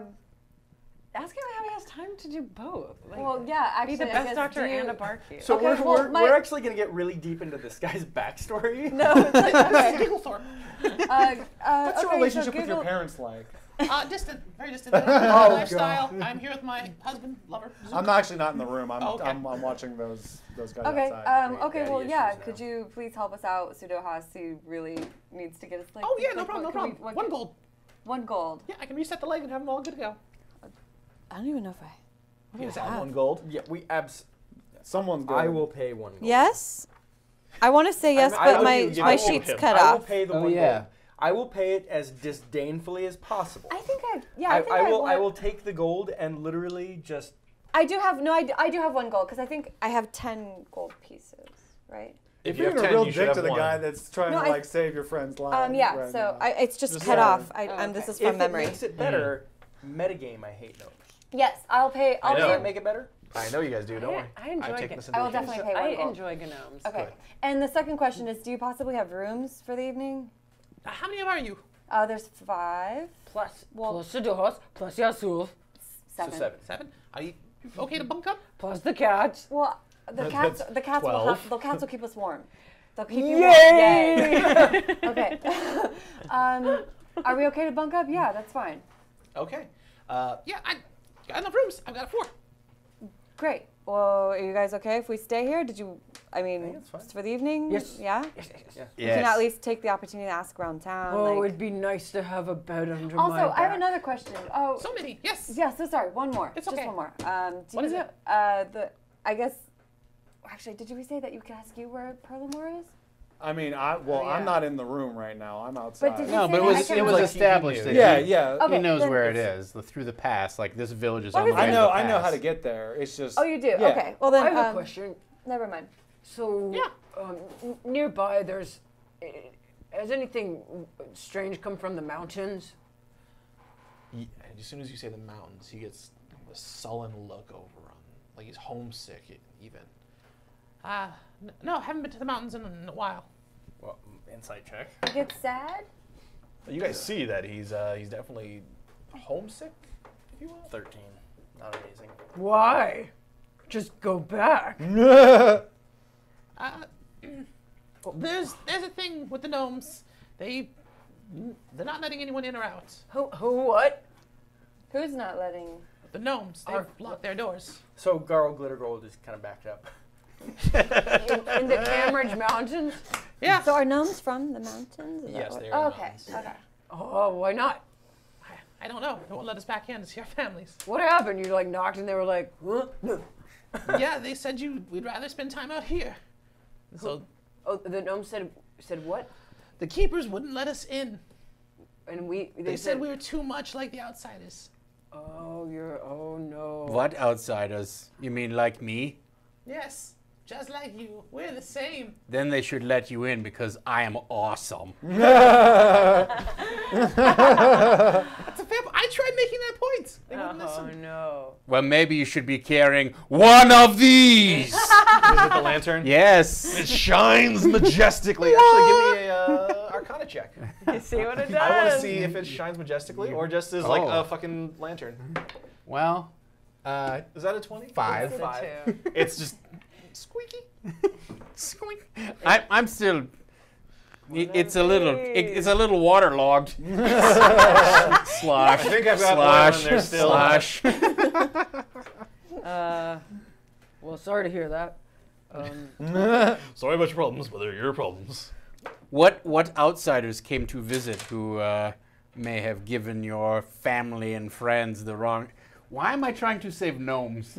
Ask him how he has time to do both. Like, Well, yeah. Actually, be the I best guess, doctor do you- and a barkeep. So Okay, we're, well, we're, my- we're actually going to get really deep into this guy's backstory. No. It's like, okay. Gigglethorpe. Uh, uh, What's your okay, relationship so with your Giggle- parents like? Uh, distant, very distant. Uh, lifestyle. I'm here with my husband, lover. Zook. I'm actually not in the room. I'm Oh, okay. I'm, I'm watching those those guys Okay. outside. Um. Okay. daddy Well, yeah. issues now. Could you please help us out, Pseudohas? He really needs to get his leg. Oh yeah, no like, problem, no what can we- problem. what One can- gold. One gold. Yeah, I can reset the leg and have them all good to go. I don't even know if I. What You do guys I have have? one gold. Yeah, we abs. Someone's good. I will pay one. Gold. Yes. I want to say yes, I but will my give- my I will sheet's him. cut I will off. pay the Oh, one yeah. gold. I will pay it as disdainfully as possible. I think I. Yeah. I, I, think I I, will. want- I will take the gold and literally just. I do have no. I do, I do have one gold because I think I have ten gold pieces, right? If You're you have being a ten, real you should dick have to the one. guy that's trying No, to I- like save your friend's life. Um. Yeah. right So now. I, it's just, Just cut saying. off. I, um. This is If from it memory. makes it better, metagame. I hate gnomes. Yes. I'll pay. I'll I know. Does pay. that make it better? I know you guys do. Don't I- worry. I enjoy I've taken it. this I will into definitely account. pay I one gold. enjoy gnomes. Okay. Good. And the second question is, do you possibly have rooms for the evening? Uh, how many are you? Uh, there's five. Plus, Well- plus the doors, plus Yasul, Seven. So seven. Seven. Are you okay to bunk up? plus the cats. Well, the That- cats. that's The cats will twelve. have, the cats will keep us warm. They'll keep you Yay! warm. Yay! Okay. um, are we okay to bunk up? Yeah, that's fine. Okay. Uh, Yeah, I got enough rooms. I've got four. Great. Well, are you guys okay if we stay here? Did you? I mean, think it's fine. just for the evening. Yes. Yeah. Yes, yes, yes. We can at least take the opportunity to ask around town. Oh, like- it'd be nice to have a bed under my Also, I have back. another question. Oh, So many. Yes. yeah. So sorry. One more. It's Just okay. one more. Um, do What you is know- it? Uh, the. I guess. Actually, did you say that you could ask you where Perlamore is? I mean, I well, Oh, I'm yeah. not in the room right now. I'm outside. But did you No, say but it that? I was can't it was remember. established that yeah, he, yeah. Okay, he knows then where it it's- is the, through the pass. Like this village is What on the is way I it? to know. the I know how pass. to get there. It's just. Oh, you do. Yeah. Okay. Well then. I have a um, question. Never mind. So, Yeah. um, n- nearby, there's. Uh, has anything strange come from the mountains? Ye- and as soon as you say the mountains, he gets a sullen look over him, like he's homesick e- even. Uh, n- no, haven't been to the mountains in, in a while. Well, insight check. You get sad. You guys see that he's uh, he's definitely homesick, if you will. Thirteen. Not amazing. Why? Just go back. Uh, there's there's a thing with the gnomes. They they're not letting anyone in or out. Who? Who? What? Who's not letting? The gnomes they've locked their doors. So Garl Glittergold is kind of backed up. In, in the Cameridge Mountains? Yeah. So are gnomes from the mountains? Is that Yes, what- they are Okay. mountains. Okay. Oh, why not? I, I don't know. They won't let us back in to see our families. What happened? You like knocked and they were like, huh? Yeah, they said you we'd rather spend time out here. So Oh, the gnome said said what? the keepers wouldn't let us in. And we they, They said we were too much like the outsiders. Oh, you're oh no. What outsiders? You mean like me? Yes, just like you. We're the same. Then they should let you in because I am awesome. That's a fair. I tried making that point. They wouldn't Oh listen. no. Well, maybe you should be carrying one of these. Is it the lantern? Yes. It shines majestically. Actually, give me a uh, Arcana check. You see what it does? I want to see if it shines majestically or just is like Oh. a fucking lantern. Well, uh, Is that a twenty? five. It's a Five. two. It's just squeaky. Squeak. I, I'm still. it- It's a little. It, it's a little waterlogged. Slosh. I think I've got oil in slosh. there still. Slosh. Uh, well, sorry to hear that. Um, Sorry about your problems, but they're your problems. What what outsiders came to visit who uh, may have given your family and friends the wrong? Why am I trying to save gnomes?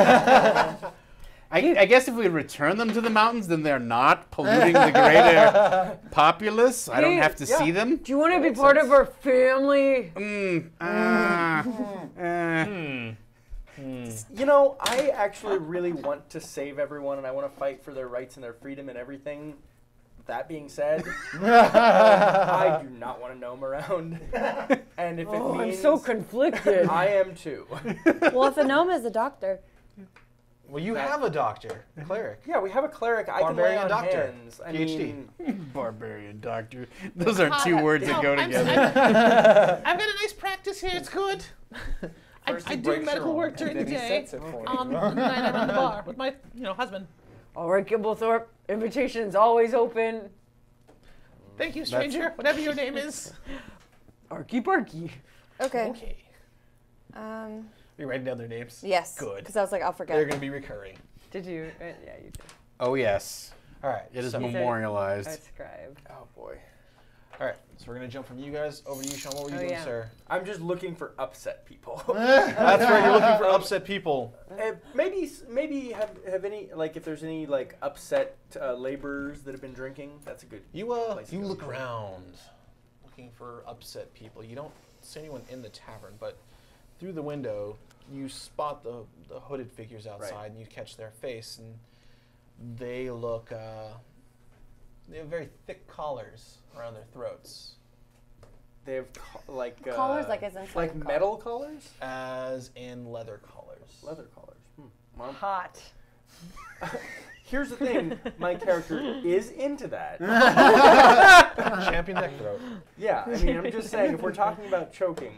I, I guess if we return them to the mountains, then they're not polluting the greater populace. I don't Hey, have to yeah. see them. Do you want to be part of our family? Mm, uh, uh, Hmm. You know, I actually really want to save everyone, and I want to fight for their rights and their freedom and everything. That being said, I do not want to gnome around. And if it Oh, I'm means so conflicted. I am too. Well, if a gnome is a doctor. Well, you have a doctor, a cleric. Yeah, we have a cleric. I can lay Barbarian on doctor. hands. I PhD. mean, barbarian doctor. Those aren't two words that go I'm together. I've got a nice practice here. It's good. I, First I he do breaks medical your work arm, during and the then he day. sets it for you. Um, and then I'm on the bar with my, you know, husband. All right, Gimblethorpe. Invitation's always open. Thank you, stranger. Whatever your name is. Arky Barky. Okay. Okay. Um, Are you writing down their names? yes. Good. Because I was like, I'll forget. They're going to be recurring. Did you? Uh, yeah, you did. Oh yes, All right. it is so, memorialized. I scribe. oh boy. all right. So we're going to jump from you guys over to you, Sean. What were you Oh, doing, yeah. sir? I'm just looking for upset people. That's right. You're looking for upset people. Uh, maybe, maybe have have any like if there's any like upset uh, laborers that have been drinking. That's a good. You uh, place to you go. look around, looking for upset people. You don't see anyone in the tavern, but through the window, you spot the the hooded figures outside, Right. and you catch their face, and they look. Uh, they have very thick collars around their throats, They have co- like uh, Collars, like as in like slave metal collars, as in leather collars. leather collars. Hmm. Well, Hot. here's the thing: my character is into that. Champion neck throat. Yeah, I mean, I'm just saying if we're talking about choking.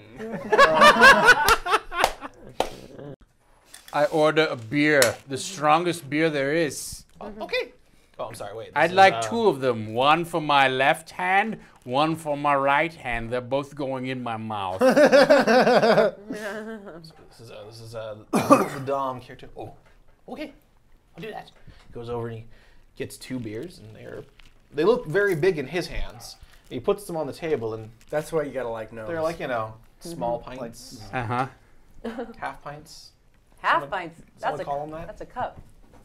I order a beer, the strongest beer there is. Oh, okay. Oh, I'm sorry. Wait. this I'd is, like uh, two of them. One for my left hand, one for my right hand. They're both going in my mouth. This is uh, this is uh, the Dom character. Oh, okay, I'll do that. Goes over and he gets two beers, and they're they look very big in his hands. He puts them on the table, and That's why you gotta like gnomes. they're like you know small pints, Uh huh. half pints. Half Someone- pints. That's someone a call 'em that? That's a cup.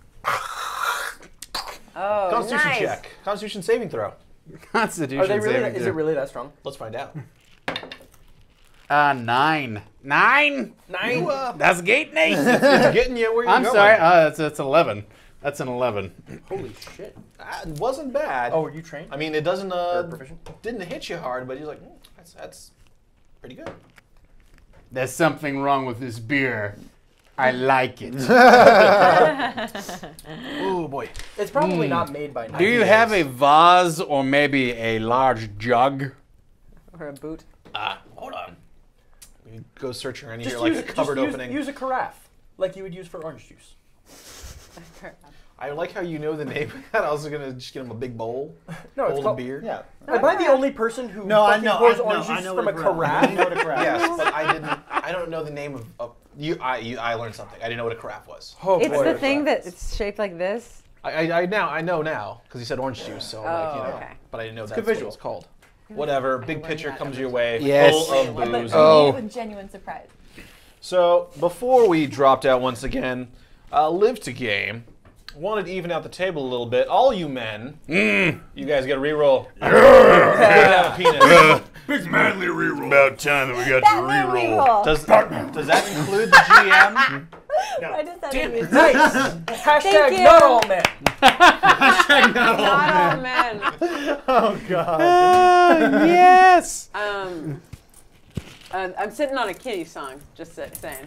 Oh, Constitution nice. check. Constitution saving throw. Constitution Are they really? saving Is throw. it really that strong? Let's find out. Uh, nine. Nine? Nine. That's gate Nate. It's getting you where you're I'm going. sorry. Uh, that's, that's eleven. That's an eleven. Holy shit! Uh, it wasn't bad. Oh, were you trained? I mean, it doesn't uh, Or proficient? didn't hit you hard, but he's like, mm, that's that's pretty good. There's something wrong with this beer. I like it. Oh boy. It's probably not made by. Do you have a vase or maybe a large jug? Or a boot. Ah, hold on. You go search around Just here like use, a cupboard just use- opening. Use a carafe, like you would use for orange juice. I like how you know the name of that. I was gonna just get him a big bowl. No, it's bowl called of beer. Yeah. Am I the only person who No, I fucking know. pours I, orange no, I juice know from what a carafe. carafe? I know what a carafe Yes, is. but I didn't. I don't know the name of. of you, I, you, I learned something. I didn't know what a carafe was. Oh, It's boy. the thing that it's shaped like this. I, I, I now I know now because he said orange juice. So I'm like, you Oh, know, okay. but I didn't know that's good what it visual. was called. Whatever. Big picture comes your way, Yes. full of But booze. Oh. with genuine surprise. So before we dropped out once again, uh, live to game. Wanted to even out the table a little bit. All you men, you guys get a reroll. Yeah. Penis. Big manly reroll. About time that we got Batman reroll. Does does that include the G M? I just had to use Nice. Hashtag you. not all men. Not all men. Oh god. Yes. Um, uh, I'm sitting on a kitty song. Just sa- saying.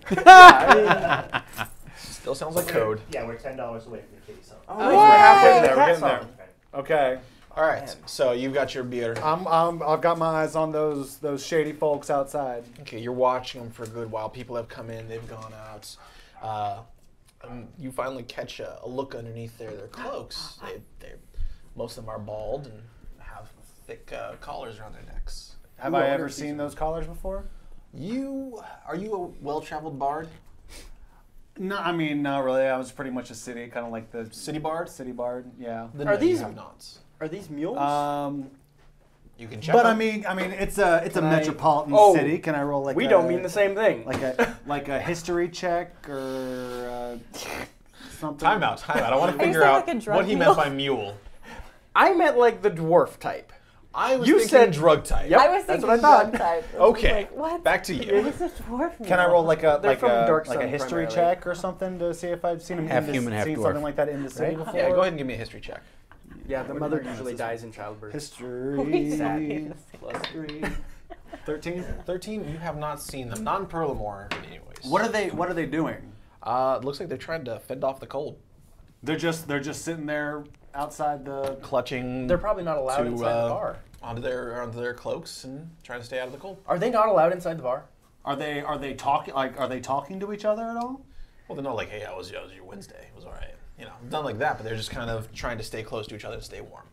Still sounds like code. Yeah, we're ten dollars away from the kitty song. Oh, We're halfway there. We're Cat getting there. Okay. All right. So you've got your beer. I'm, I'm, I've got my eyes on those those shady folks outside. Okay, you're watching them for a good while. People have come in. They've gone out. Uh, um, you finally catch a, a look underneath their their cloaks. They, they're most of them are bald and have thick uh, collars around their necks. Have Ooh, I I wonder ever if these seen are- those collars before? You are you a well-traveled bard? No, I mean, not really. I was pretty much a city, kind of like the City bard? City bard, yeah. Then Are no, these- you have nots. Are these mules? Um, You can check but I them. mean, I mean, it's a it's Can a I- metropolitan Oh, city. Can I roll like we a, don't mean the same thing. like a like a history check or uh, something? Time out, time out. I want to Are you figure saying out like a drug what he mule? meant by mule. I meant like the dwarf type. I was You thinking said- drug type. Yep, I was that's thinking what I thought. drug type. I was Okay, Like, what? back to you. What's a dwarf Can I mule? roll like a They're like from a Dark like a Sun history primarily. check or something to see if I've seen him Half in human, this, half seen dwarf. something like that in the city Right? before? Yeah, go ahead and give me a history check. Yeah, the What mother do you think usually this is? dies in childbirth. History plus three. Thirteen. Thirteen. You have not seen them. Not in Perlamore, anyways. What are they? What are they doing? Uh, it looks like they're trying to fend off the cold, They're just they're just sitting there outside the. clutching. They're probably not allowed to, inside uh, the bar. onto their onto their cloaks and trying to stay out of the cold. Are they not allowed inside the bar? Are they are they talking like are they talking to each other at all? Well, they're not like, hey, how was, how was your Wednesday? It was all right. You know, not like that, but they're just kind of trying to stay close to each other and stay warm.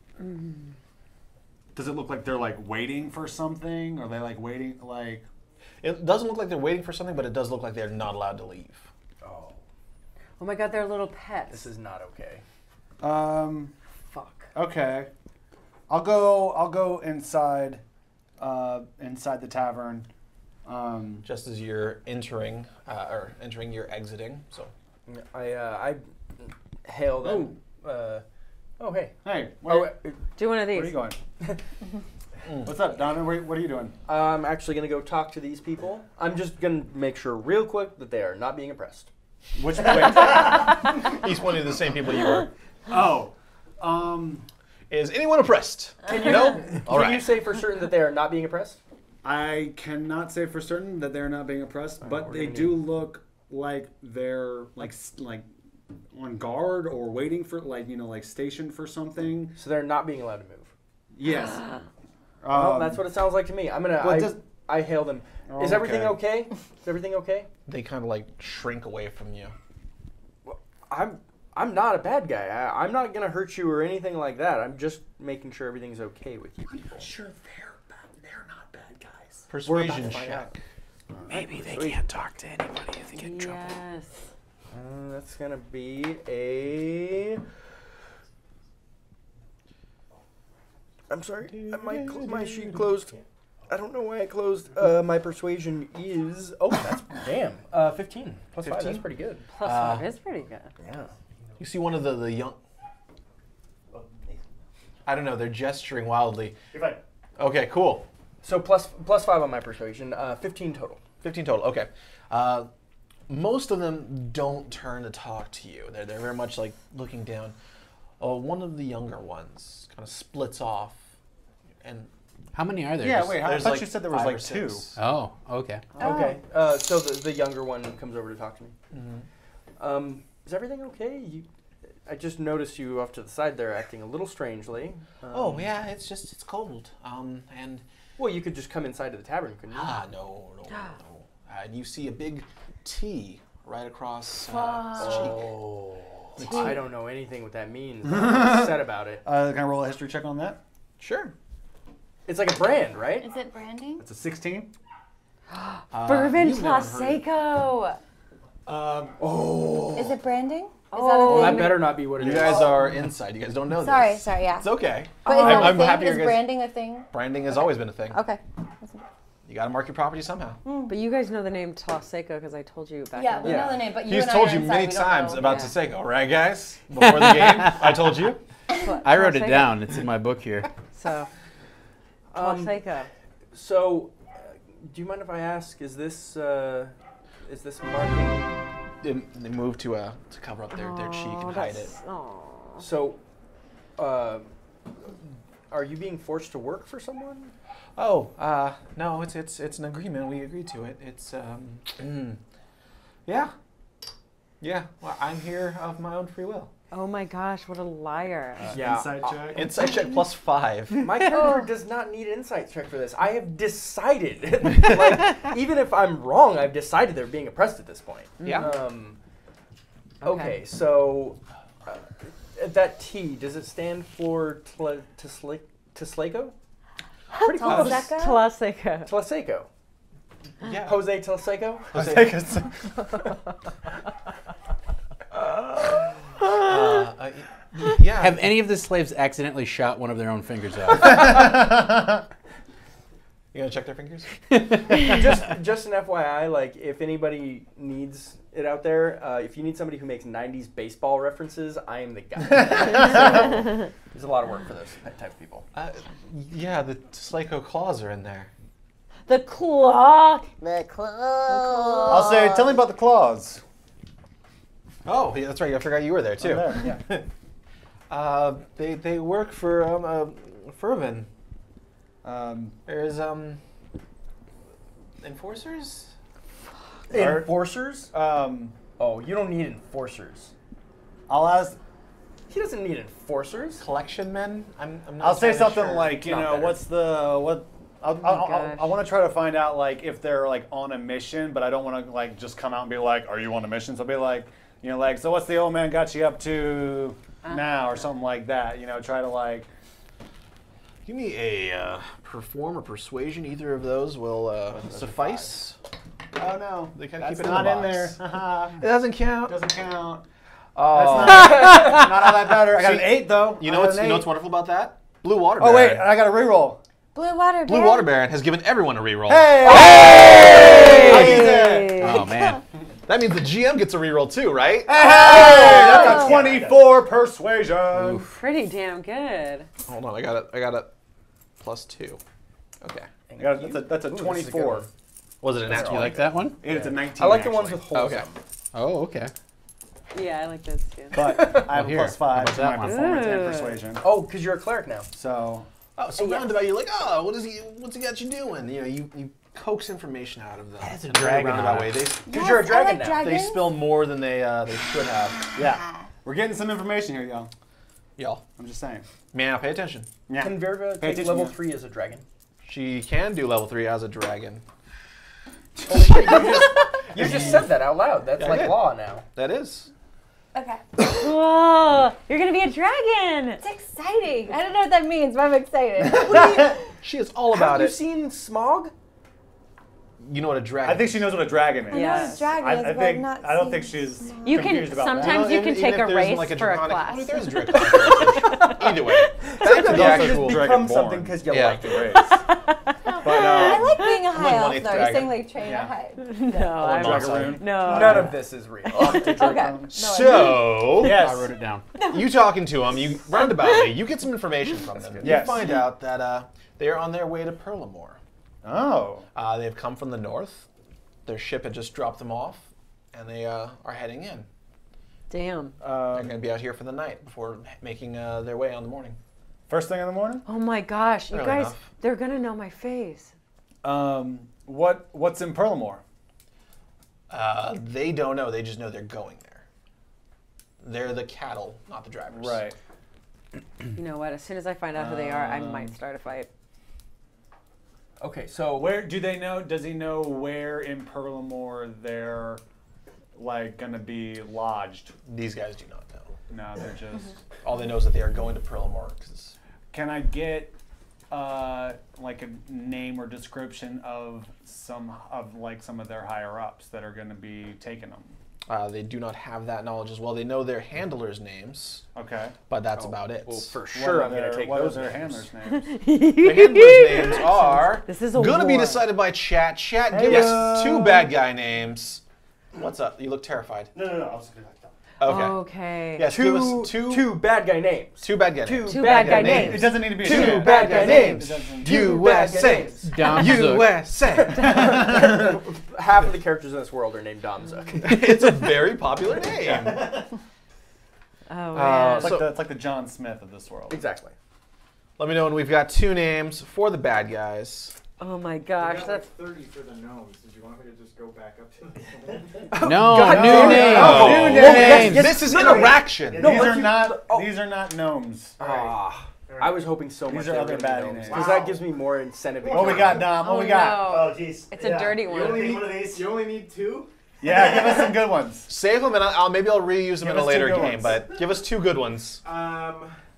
Does it look like they're like waiting for something? Are they like waiting like? It doesn't look like they're waiting for something, but it does look like they're not allowed to leave. Oh, Oh my God, they're little pets. this is not okay. Um. Fuck. Okay. I'll go. I'll go inside. Uh, inside the tavern. Um. Just as you're entering, uh, or entering, you're exiting. So I uh, I hail them. Uh, oh hey. Hey. Oh, Where, uh, Do one of where are these. you going? What's up, Donna? Where, what are you doing? I'm actually gonna go talk to these people. I'm just gonna make sure real quick that they are not being oppressed. Which wait. he's one of the same people you were. Oh. Um. Is anyone oppressed? Can you, No? can All right. you say for certain that they are not being oppressed? I cannot say for certain that they're not being oppressed, but we're they gonna do look like they're like s- like on guard or waiting for like you know like stationed for something. So they're not being allowed to move. Yes. Well, Um, that's what it sounds like to me. I'm gonna. well, I, does- I hail them. Oh, Is everything okay. okay? Is everything okay? They kind of like shrink away from you. I'm. I'm not a bad guy. I, I'm not gonna hurt you or anything like that. I'm just making sure everything's okay with you people. Sure, they're bad. They're not bad guys. Persuasion find out. check. Maybe they can't talk to anybody if they get in trouble. Yes. Uh, that's gonna be a. I'm sorry, my cl- my sheet closed. I don't know why it closed. Uh, my persuasion is oh that's damn uh, fifteen plus five. That's fifteen? pretty good. Plus Uh, five is pretty good. Yeah. You see one of the, the young. I don't know. They're gesturing wildly. You're fine. Okay, cool. So plus plus five on my persuasion. Uh, fifteen total. fifteen total. Okay. Uh, most of them don't turn to talk to you. They're, they're very much like looking down. Oh, one of the younger ones kind of splits off, and How many are there? Yeah, Just- wait. I there's thought like you said there was five like or two. six. Oh, okay. Okay. Uh, so the the younger one comes over to talk to me. Mhm. Um, is everything okay? You, I just noticed you off to the side there, acting a little strangely. Um, Oh yeah, it's just it's cold. Um, and Well, you could just come inside to the tavern, couldn't you? ah no no no. Uh, and you see a big T right across uh, his cheek. Oh. I don't know anything what that means. I'm upset about it. Uh, can I roll a history check on that? Sure. It's like a brand, right? Is it branding? It's a sixteen. Uh, Bourbon you've never heard it. Prosecco. Um, Oh. Is it branding? Is Oh. that a Well, thing? that better not be what it you is. guys are inside. You guys don't know Sorry, this. sorry, yeah. It's okay. But is I'm, that a I'm thing? happy you Is guys. branding a thing? Branding has always been a thing. Okay. You got to mark your property somehow. But you guys know the name Prosecco because I told you back Yeah, in we the Yeah. know the name, but you He's and I told are you inside, many we don't times know. about Yeah. Taseko, right, guys? Before the game, I told you. Pla- I wrote it Prosecco. down. It's in my book here. So, Um, Prosecco. So, uh, do you mind if I ask? Is this uh, is this marking? They, they move to uh, to cover up their, their cheek and hide it. Oh. So, uh, are you being forced to work for someone? Oh, uh, no, it's it's it's an agreement. We agreed to it. It's um, mm, yeah, yeah. Well, I'm here of my own free will. Oh my gosh, what a liar. Yeah. Inside check. Insight check plus five. My character does not need insight check for this. I have decided, like, even if I'm wrong, I've decided they're being oppressed at this point. Yeah. Um, Okay. okay, so uh, that T, does it stand for tla- Tesla- Teslaco? Pretty close. Prosecco? Prosecco. Tlaseco. Yeah. Jose Tlaseco? Jose. Have any of the slaves accidentally shot one of their own fingers off? You gonna check their fingers? just, just an F Y I, like if anybody needs it out there, uh, if you need somebody who makes nineties baseball references, I am the guy. So, there's a lot of work for those type of people. Uh, yeah, the Slaco claws are in there. The claw. The claw. I'll say, tell me about the claws. Oh, yeah, that's right. I forgot you were there too. I'm there, yeah. uh, they they work for um, uh, Fervin. Um, There's um enforcers. Enforcers? Um, oh, you don't need enforcers. I'll ask. He doesn't need enforcers. Collection men. I'm. I'm not I'll say entirely something sure. like, you Not know, better. what's the what? I'll, Oh I'll, my I'll, gosh. I want to try to find out like if they're like on a mission, but I don't want to like just come out and be like, "Are you on a mission?" So I'll be like, you know, like, so what's the old man got you up to now, or something like that. You know, try to like. Give me a uh, perform or persuasion. Either of those will uh, suffice. Oh no, They kind of that's keep it not in, in the there. box. Haha. It doesn't count. Doesn't count. Oh. That's not, not all that better. I got See, an eight though. You I know got what's an you know eight. what's wonderful about that? Blue Water Oh Baron. wait, I got a reroll. Blue water. Blue Baron. Water Baron has given everyone a reroll. Hey! Hey! Oh man. That means the G M gets a reroll too, right? Hey! That's a twenty-four persuasion. Pretty damn good. Hold on, I got it. I got it. Plus two. Okay. I got a- that's a that's a Ooh, this is a good twenty-four. one. Was it an Do natural? you like that one? It's a nineteen. I like the actually. ones with holes. Okay. Oh, okay. Yeah, I like this too. But I have here, a plus how five about to that my one? performance and Ooh. persuasion. Oh, because you're a cleric now. So Oh, so roundabout, you're like, oh, what is he? What's he got you doing? You know, you, you coax information out of them. That's a in very dragon roundabout on way. it. They Because Yes, you're a I dragon like now. they dragons. spill more than they uh, they should have. yeah, we're getting some information here, y'all. Y'all, I'm just saying. man, pay attention. Yeah. Can Verva Pay take attention, level yeah. three as a dragon? She can do level three as a dragon. Holy shit, you just, you just said that out loud. That's Yeah, I like did. law now. That is. Okay. Whoa! You're gonna be a dragon. It's exciting. I don't know what that means, but I'm excited. She is all about Have you it. seen Smog? You know what a dragon I think she knows what a dragon is. I know Yes. it's dragons, I, I but think I've not I don't seen think she's You can confused about that. sometimes you can even take if a there isn't race like a for a draconic- class. I mean, there is a draconic. Either way, back to Sometimes the you just actual become Dragonborn. something because you Yeah. like it. race. But I uh, like being a like high elf one-eighth though. You're dragon. saying like train Yeah. a high. No, I'm Dragaroon. no. None of this is real. Okay. No, So, Yes. I wrote it down. you talking to them, you roundaboutly, you get some information from them. Yes. You find out that uh, they are on their way to Perlamore. Oh. Uh, they've come from the north. Their ship had just dropped them off, and they uh, are heading in. Damn. They're Um, going to be out here for the night before making uh, their way on the morning. first thing in the morning. Oh my gosh, you Early guys, enough. they're gonna know my face. Um, what what's in Perlamore? Uh, they don't know. They just know they're going there. They're the cattle, not the drivers. Right. You know what? As soon as I find out who they are, I might start a fight. Okay, so Where do they know? Does he know where in Perlamore they're like gonna be lodged? These guys do not know. No, they're just. All they know is that they are going to Perlamore. 'Cause Can I get uh, like a name or description of some of like some of their higher ups that are gonna be taking them? uh, they do not have that knowledge as well. They know their handlers' names, Okay. but that's about it. well, for What sure are I'm gonna their- take what those are their names. handlers' names? The handlers' names are This is a gonna be war. decided by chat. Chat, give us two bad guy names. What's up? You look terrified. No, no, no. I was gonna like that. Okay. Okay. Yes, Two, give us two, two bad guy names. two bad guy Two, names. Two bad guy names. It doesn't need to be a Two chat. bad guy names. It doesn't- Two bad guy names. Dom Zook. U S A. Half of the characters in this world are named Dom Zook. It's a very popular name. Oh Uh, man. It's like, So- the, it's like the John Smith of this world. Exactly. Let me know when we've got two names for the bad guys. Oh my I gosh, got that's like thirty for the gnomes. Did you want me to just go back up to the No, God new damn it. names. Oh, new oh, names. yes, yes. This is No, no, interaction. No, these let's are use- not. oh. These are not gnomes. Ah, I was hoping so much. These are other baddie names. Because that gives me more incentive. What we got, Dom? What oh we got? no. Oh, jeez. It's a dirty You one. only, Pick need, one of these. you only need two? Yeah, give us some good ones. Save them, and I'll, maybe I'll reuse them Give in a us two later good game. ones. But give us two good ones. Um,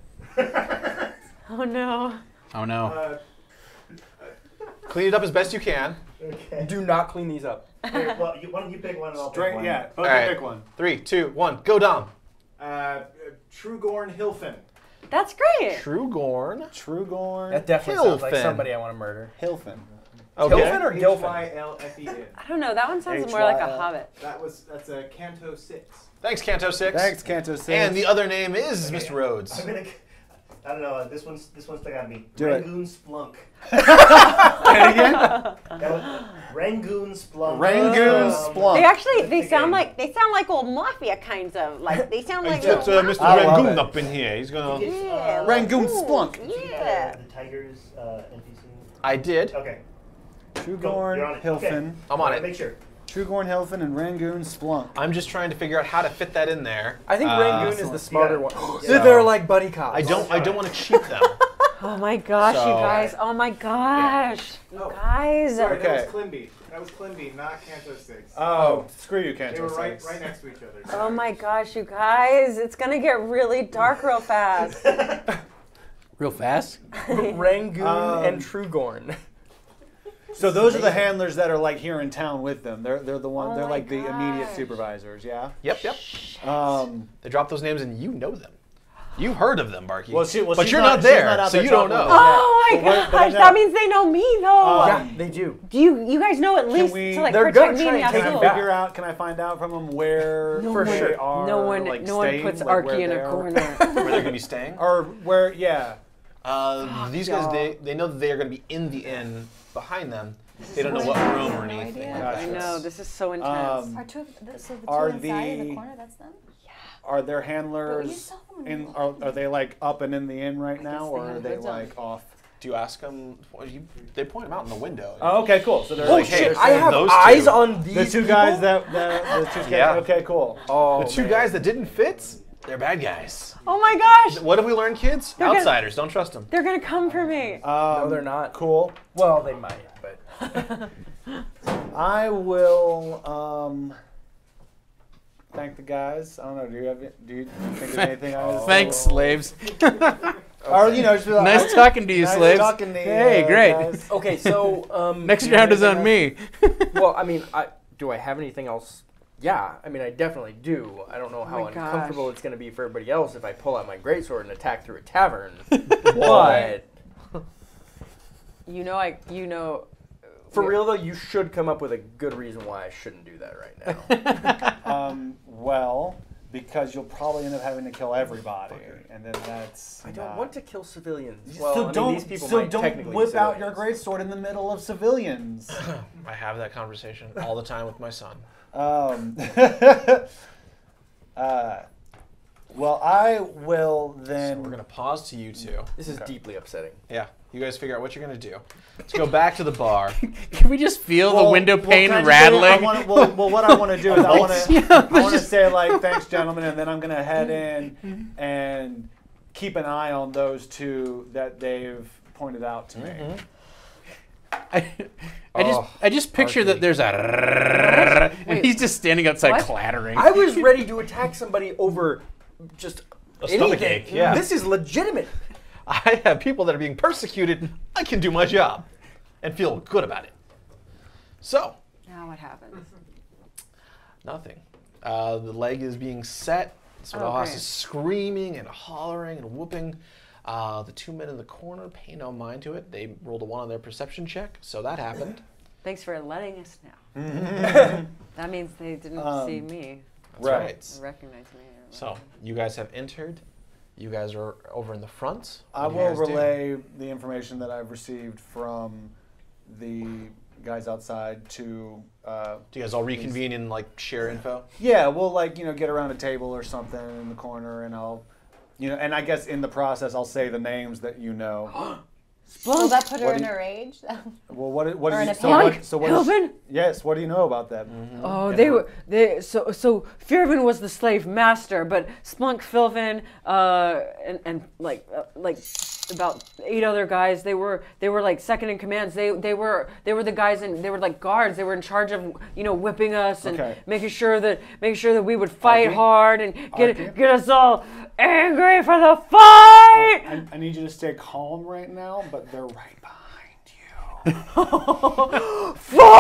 Oh no. Oh no. uh, Clean it up as best you can. Okay. Do not clean these up. Here, well, you, why don't you pick one and I'll Straight, pick one. yeah. Both All right. pick one. Three, two, one, go, Dom. uh, Trugorn Hilfin. That's great. Trugorn. Trugorn. That definitely sounds like Hilfin. somebody I want to murder. Hilfin. Okay. Hilfin or H Gilfin? Y L F E N. I don't know. That one sounds more like a H Y L. hobbit. That was that's a Canto six. Thanks, Canto Six. Thanks, Canto Six. And the other name is Mister Rhodes. I'm gonna. I don't know. This one's this one's stuck on me. Do it. Rangoon Splunk. Say it again. That was, Rangoon Splunk. Rangoon Um, Splunk. They actually, That's they the sound game. like they sound like old mafia kinds of like they sound like It's old uh, Mister I love Rangoon it. up in here. He's gonna. It's, Yeah, uh, Rangoon ooh, Splunk. Yeah. The Tigers uh, N P C. I did. Okay. Trugorn, You're on it. Hilfin. Okay. I'm on Uh, it. Make sure. Trugorn, Hilfin, and Rangoon Splunk. I'm just trying to figure out how to fit that in there. I think Uh, Rangoon is the smarter yeah. one. Yeah. They're like buddy cops. I don't. I don't want to cheat them. Oh my gosh, So- you guys! Oh my gosh, you Oh. guys! Sorry, Okay. that was Climby. That was Climby, not Canto Six. Oh, screw you, they Canto were right, Six. right next to each other. Oh my gosh, you guys! It's gonna get really dark real fast. Real fast? Rangoon Um, and Trugorn. So those are the handlers that are like here in town with them. They're they're the one. Oh they're my like the immediate gosh. supervisors. Yeah. Yep. Yep. Um. They drop those names and you know them. You've heard of them, Barky. Well, she, well, but she's you're not, not, she's there, not out so there you don't talking know. with them. Oh my But what- but I gosh, know- that means they know me though. Um, Yeah, they do. Do you you guys know at least we- to like They're protect gonna me try in and take Can I you Yasuo? back. figure out? Can I find out from them where No where one- they are? No one, like, no one staying, puts like, where Arky in a they're- corner. Where they're going to be staying. Or where? Yeah. Uh, these guys, y'all. they, they know that they are going to be in the inn behind them. They don't know what room or No anything. idea. like I that. know this is so intense. Um, Are two of the, so the two Are inside in the- the corner? That's them. Are their But you handlers saw them in? walk. Are, are they like up and in the inn right now, guess or they are have they hoods on. like off? Do you ask them? Well, you, they point them out in the window. Oh, okay, cool. So they're Oh like, hey, shit! they're I saying have those eyes two. on these the two people? guys that the, the two guys. Yeah. Okay, cool. Oh, the two man. guys that didn't fit, they're bad guys. Oh my gosh, What have we learned, kids? They're gonna- Outsiders. Don't trust them. they're gonna come for me. Um, No, they're not. Cool. Well, they might, but I will um, thank the guys. I don't know. Do you have? Do you think of anything? I was, Thanks, slaves. Or you know, just be like, Nice talking to you, nice slaves. talking to you, Hey, great. guys. okay. So um, Next do you have round is on anything me. else? Well, I mean, I do I have anything else? Yeah, I mean, I definitely do. I don't know how my gosh. uncomfortable it's going to be for everybody else if I pull out my greatsword and attack through a tavern. But You know, I you know. for we- real though, you should come up with a good reason why I shouldn't do that right now. Um, well, because you'll probably end up having to kill everybody, and then that's. I don't not- want to kill civilians. So Well, I mean, don't. these people so might don't technically be whip out your civilians. greatsword in the middle of civilians. I have that conversation all the time with my son. Um, uh, well, I will So then. we're going to pause to you two. This is deeply upsetting. Yeah. You guys figure out what you're going to do. Let's go back to the bar. Can we just feel the Well- window well, pane can I just say, I rattling? wanna- well, well, what I want to do is I want to Yeah, I want to just- say like thanks, gentlemen, and then I'm gonna head in and keep an eye on those two that they've pointed out to me. I, I just Oh, I just picture Arky. that there's a and Wait. he's just standing outside What? clattering. I was ready to attack somebody over just A stomach anything. ache, yeah. This is legitimate. I have people that are being persecuted. I can do my job and feel good about it. So, Now what happens? nothing. Uh, the leg is being set. So Oh, Rojas great. is screaming and hollering and whooping. Uh, the two men in the corner pay no mind to it. They rolled a one on their perception check, so that happened. Thanks for letting us know. Mm-hmm. That means they didn't Um, see me, That's Right. or recognize me. Or So you guys have entered. You guys are over in the front. I What do you will guys do? relay the information that I've received from the guys outside to. Uh, Do you guys all reconvene and like share info? yeah, we'll like you know get around a table or something in the corner, and I'll, you know, and I guess in the process I'll say the names that you know. Will that put her What in do you- a rage? Well, what what Or is in a so panic. what so what is- Kelvin? yes, what do you know about that? Oh, Yeah. they were they so so Firvin was the slave master, but Splunk, Filvin, uh, and and like uh, like about eight other guys. They were they were like second in commands. They they were they were the guys and they were like guards. They were in charge of you know whipping us and Okay. making sure that making sure that we would fight Arky? hard and get Arky? get us all angry for the fight. I, I need you to stay calm right now, but they're right behind you.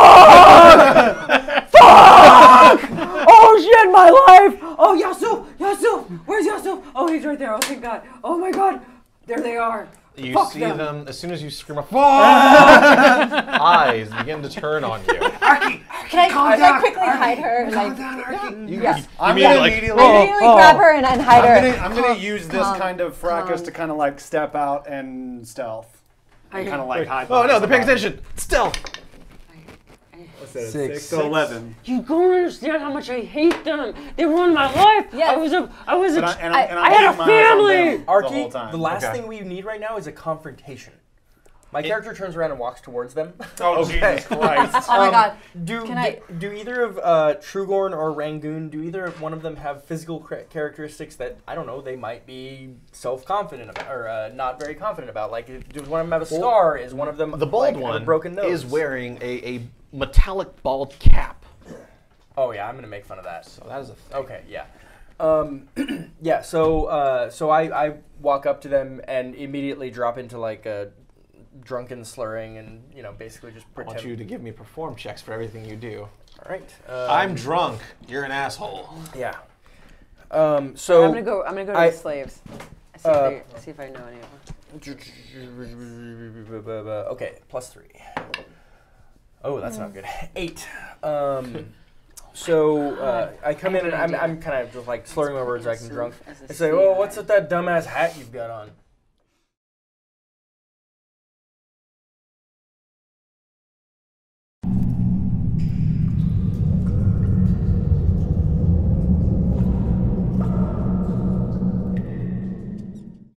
Fuck! Fuck! Oh shit, my life! Oh Yasu, Yusuf! Where's Yusuf? Oh, he's right there. Oh, thank God. Oh my God. There they are. You Fuck see them. them. as soon as you scream, a eyes begin to turn on you. Can I, can I quickly hide her? And like, You, Yeah. you, I'm you gonna like, immediately. immediately grab her and, and hide her. I'm gonna, I'm gonna Calm, use this calm, kind of fracas calm. to kind of like step out and stealth. And kind of like hide. oh no, behind they're paying somebody. attention. Still. What's that? Six. Six to eleven. You don't understand how much I hate them. They ruined my life. Yes. I was a, I was a, But I, and I, and I I'm had keeping a my eyes on family. them the whole Arky, time. the last Okay. thing we need right now is a confrontation. My character turns around and walks towards them. Oh Jesus Christ! Oh my Um, God. Do, Can do, I- do either of uh, Trugorn or Rangoon, do either one of them have physical cra- characteristics that, I don't know, they might be self-confident about, or uh, not very confident about? Like, if- does one of them have a scar? Is one of them The bald like, have one a broken nose? is wearing a, a metallic bald cap. Oh yeah, I'm gonna make fun of that. So that is a thing. Okay, yeah. Um, yeah, so uh, so I, I walk up to them and immediately drop into like a drunken slurring and, you know, basically just I pretend. want you to give me perform checks for everything you do. All right. Um, I'm drunk. You're an asshole. Yeah. Um, so I'm gonna go. I'm gonna go to I- the slaves. See, uh, if I, see if I know any of them. Okay, plus three. Oh, that's not good. Eight. Um, so uh, I come in and I'm, I'm kind of just like slurring my words like I'm drunk. I say, "Oh, what's with that dumbass hat you've got on?"